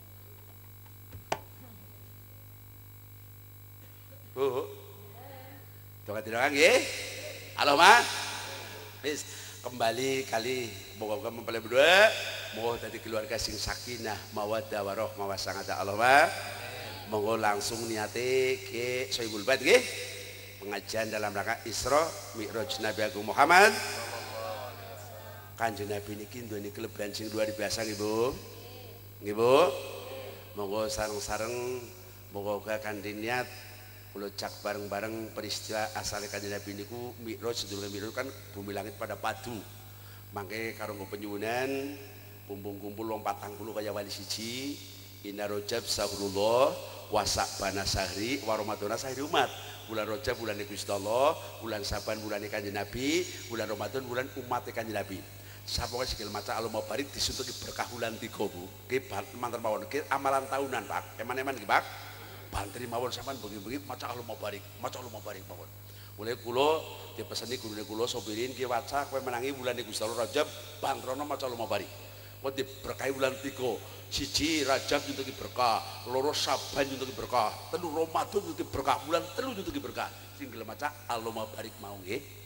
Bu. Doa tidak nggih? Halo, Mas. Wis kembali kali moga-moga mempelai berdua moga dari keluarga sing sakinah mawaddah warahmah wasangata Allahumma moga langsung niate ke Sohibul Bait nggih pengajian dalam rangka Isra Mi'raj Nabi Agung Muhammad Kanjeng Nabi niki duweni kelebihan sing luar biasa nggih Bu nggih Bu moga sareng-sareng moga-moga kanthi niat kula cak bareng-bareng peristiwa asale Kanjeng Nabi niku Mi'raj sedurunge Mi'raj kan bumi langit pada padu. Mangke karo nggo penyuwunan kumpul-kumpul wong patang puluh kaya wali siji Inna Rajab sahrullah wa Sa'bana sahri wa Ramadhana sahri umat. Bulan Rajab bulan Gusti Allah, bulan Saban bulan Kanjeng Nabi, bulan Ramadan bulan umat Kanjeng Nabi. Sapoke segala macam Allahumma barik disuntuki berkah bulan tiga Bu. Nggih manten mawon nggih amalan tahunan Pak. Eman-eman nggih Pak. Bantri mawon sampean bengi-bengi maca Allahumma barik, maca Allahumma barik mawon. Mulai kula dipeseni gurune kula sopirin ki waca kowe menangi bulan Gusti Allah Rajab bantrono maca Allahumma barik. Kowe diberkahi bulan tiga, siji Rajab nyuntuki berkah, loro Saban nyuntuki berkah, telu Ramadan nyuntuki berkah, bulan telu nyuntuki berkah. Sing gelem maca Allahumma barik mau nggih.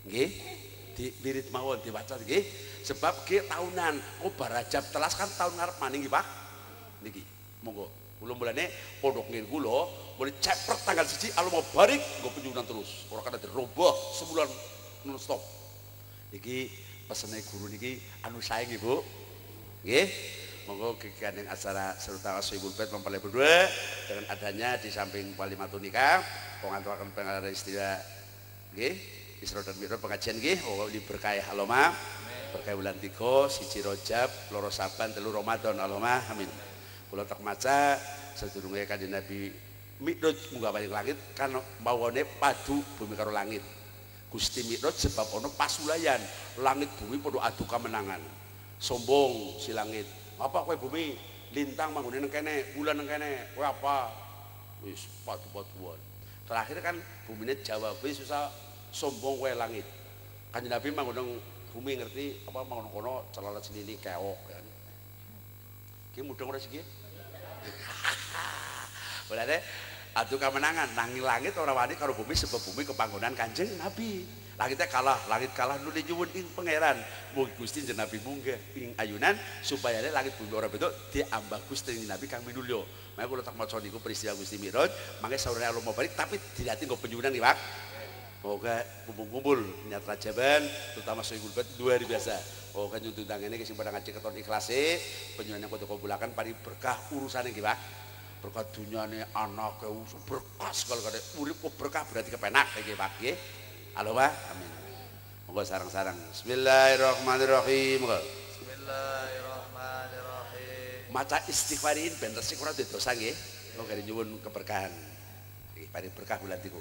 Nggih. Di wirid mawon diwaca nggih. Sebab nggih tahunan, oh Rajab telas kan tahun ngarep maning nggih Pak. Niki. Monggo. Kula mulane pondok ngene kula mulai ceper tanggal siji Allahumma barik nggo penyunan terus. Ora kada diroboh sebulan non stop. Niki pesene guru niki anu sae nggih Bu. Nggih. Monggo kegandeng acara serta Ashabul Bait mempelai berdua dengan adanya di samping Walimatun Nikah pengaturaken pengarah istilah nggih Isra dan Mi'raj pengajian nggih oh diberkahi Allahumma berkah bulan tiga siji Rajab loro Saban telu Ramadan Allahumma amin. Kula tak maca sedurunge Kanjeng Nabi Mi'raj munggah paring langit kan mawane padu bumi karo langit. Gusti Mi'raj sebab ono pasulayan langit bumi padha adu kamenangan. Sombong si langit. Apa kowe bumi lintang manggone nang kene, bulan nang kene. Kowe apa? Wis padu-paduan. Terakhir kan bumine jawab wis susah sombong kowe langit. Kanjeng Nabi manggone bumi ngerti apa mangono kono celana selili keok kan. Ki mudeng ora siki? Berarti adu kamenangan nang langit ora wani karo bumi sebab bumi kepanggonan Kanjeng Nabi. Langitnya kalah, langit kalah nuli nyuwun ing pangeran. Mugi Gusti jeneng Nabi munggah ing ayunan supaya langit bumi ora bentuk diambah Gusti Nabi kang minulya. Maka kula tak maca niku peristiwa Gusti Mi'raj, mangke saurane Allah barik tapi dilati nggo penyuwunan nggih Pak. Moga kumpul-kumpul niat rajaban terutama Ashabul Bait luar biasa. Oh kan nyuntun tangene sing pada ngaji keton ikhlase, penyuwunan yang kudu kabulaken paring berkah urusane nggih Pak. Berkah dunyane anak ke berkah sekali kade urip kok berkah berarti kepenak nggih Pak nggih. Allahumma amin. Monggo sarang-sarang. Bismillahirrahmanirrahim. Bismillahirrahmanirrahim. Maca istighfarin ben resik ora dosa nggih. Monggo nyuwun keberkahan. Iki paring berkah bulan tiku.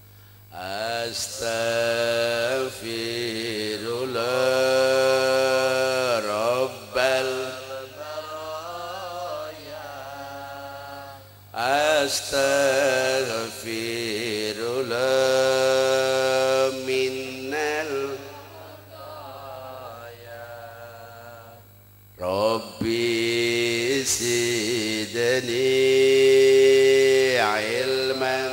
Astaghfirullah rabbal baraya. Astaghfirullah Rabbi zidni ilman.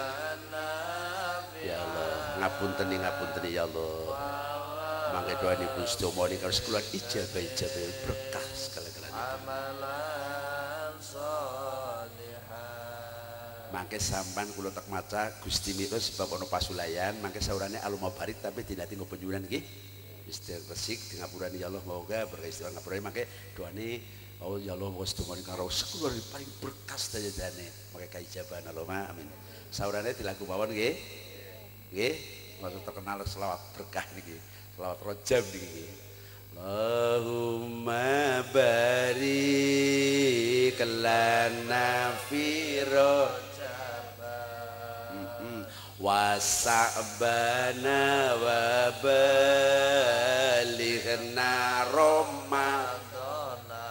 Ya Allah ngapunten ngapunten ya Allah mangke doane Gusti moni karo sekuluan ijabah ijabah berkah sekali-kali amalan salihah. Mangke sampean kula tak maca Gusti Mi'raj sebab ana pasulayan mangke saurane Allahumma barik tapi dinati nggo penyuwunan nggih. Istighfar resik di ngapurani ya Allah moga berkah istighfar ngapurani make doane oh ya Allah wis dumani karo sekulur paling berkas dayane make kaijaban Allahumma amin. Saurane dilagu mawon nggih. Nggih, maksud terkenal selawat berkah niki. Selawat Rajab niki. Allahumma barik lana fi Rajab. Wasa'bana wa balighna Ramadana.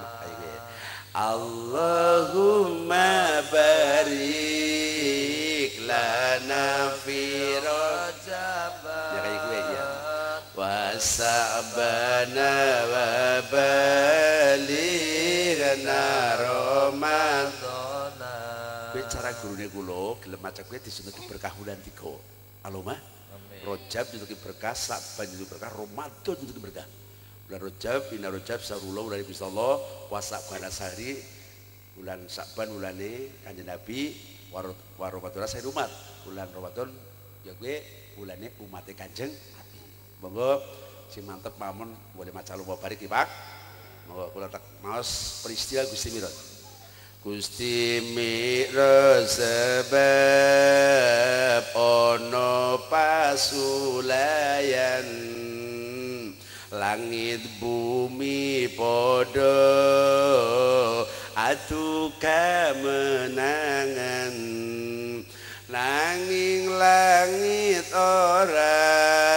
Allahumma barik lana fi Rajab. Ya kayak gue ya. Wasa'bana wa balighna Ramadana. Cara gurune kula gelem maca kuwi disunati berkah bulan tiga. Allahumma Rajab disunati berkah, Saban disunati berkah, Ramadan disunati berkah. Bulan Rajab, ina Rajab sarullah bulan Gusti Allah, puasa bana sehari bulan Saban bulane Kanjeng Nabi, wa Ramadan saya umat. Bulan Ramadan ya kuwi bulane umat Kanjeng Nabi. Monggo sing mantep mawon boleh maca Allahumma barik iki Pak. Monggo kula tak maos peristiwa Gusti Mi'raj. Gusti Mi'raj sebab ono pasulayan langit bumi podo adu kamenangan nanging langit ora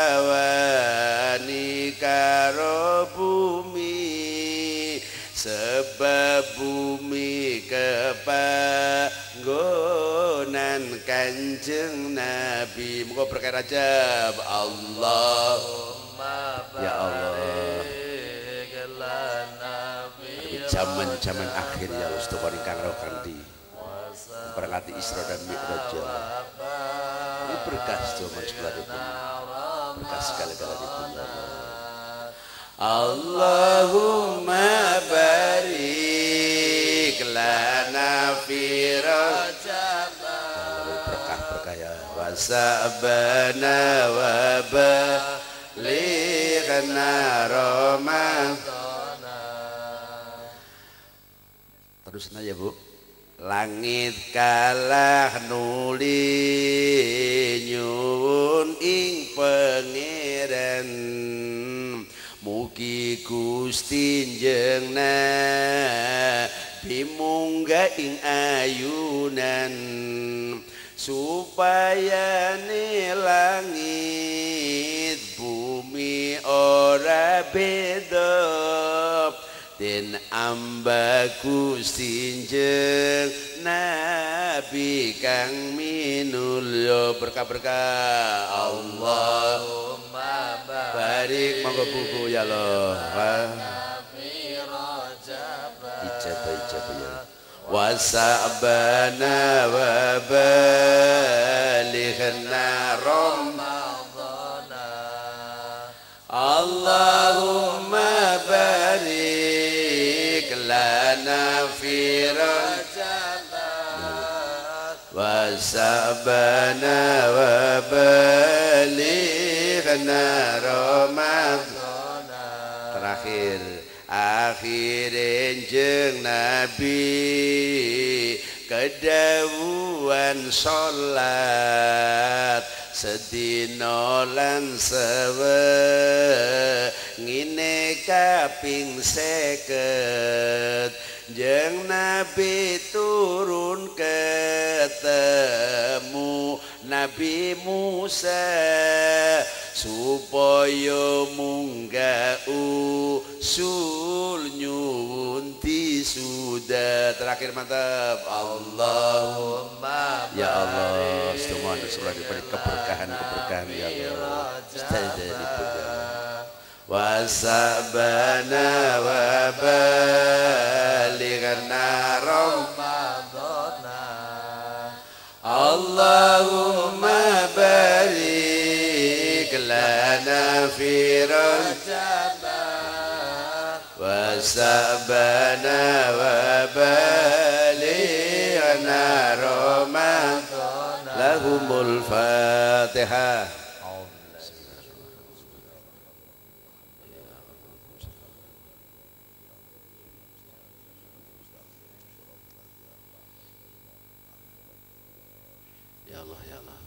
wani karo bumi sebab bumi kepanggonan Kanjeng Nabi. Muga berkah Rajab. Allahumma ya Allah zaman-zaman akhir ya Ustaz ingkang rawuh kanthi berkati Isra dan Mi'raj. Ini berkah zaman sekolah itu. berkah segala-galanya. Allahumma barik lana fi Rajab, berkah-berkah ya, wa sa'bana wa balighna Ramadan. Terus ya Bu, langit kalah nuli nyuwun ing pangeran, mugi Gusti njengna bimungga ing ayunan, supaya ne langit bumi ora beda den amba Gusti njeng nabi kang minulya. Berkah-berkah Allahumma barik monggo buku ya Allah, ijabah-ijabah ya, wa sa'bana wa balighna Ramadan. Allahumma barik lana fi Rajab, wa sa'bana wa balighna Ramadan. Terakhir, akhirin jeng Nabi kedawuhan sholat sedina lan sewengine kaping seket, jeng Nabi turun ketemu Nabi Musa supaya munggah usul nyuwun disuda. Terakhir mantap, Allahumma ya Allah, semoga surah diberi keberkahan-keberkahan ya Allah. Wa sabana wa balighna Ramadan. Allahumma barik lana fi Rajab, wa sabana wa balighna Ramadan. Lahumul Fatihah. Ya Allah, ya Allah.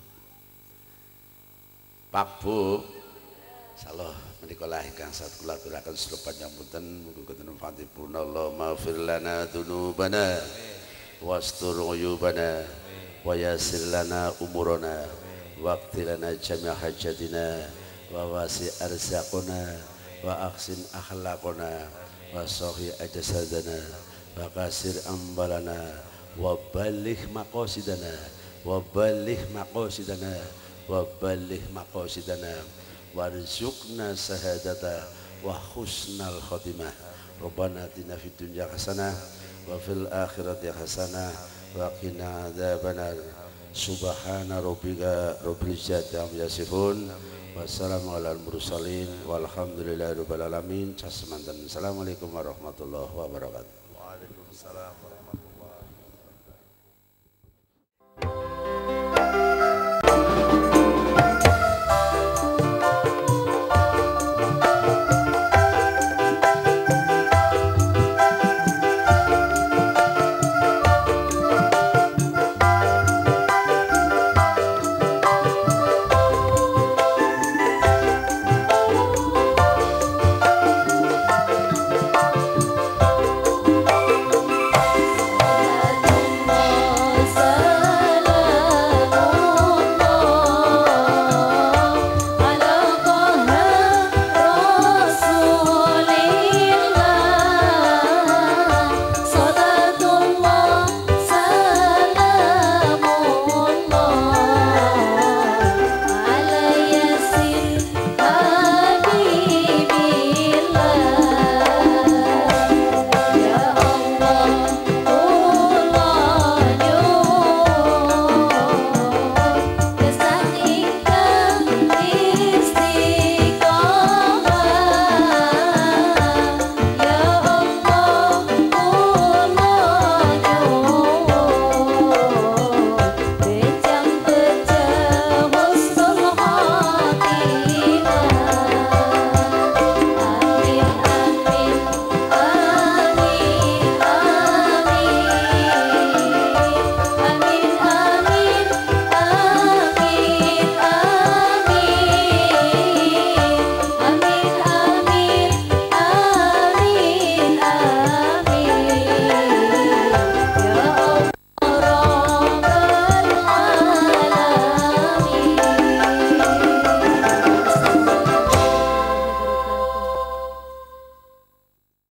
Pak Bu, salah menikolah ingkang saat kula aturaken serupan nyambutan mugi ketenun fatipun Allah maghfir lana dzunubana wastur uyubana wa yassir lana umurana waqti lana jami' hajatina wa wasi arzaqana wa aksin akhlaqana wa sahih ajsadana wa kasir ambalana wa baligh maqasidana wa baligh maqasidana wa baligh maqasidana warzuqna sahadata wa husnal khotimah. Rabbana atina fid dunya hasanah wa fil akhirati hasanah wa qina adzabannar. Subhana rabbika rabbil izzati amma yasifun wassalamu alal mursalin walhamdulillahi rabbil alamin. Assalamualaikum warahmatullahi wabarakatuh. Waalaikumsalam warahmatullahi wabarakatuh.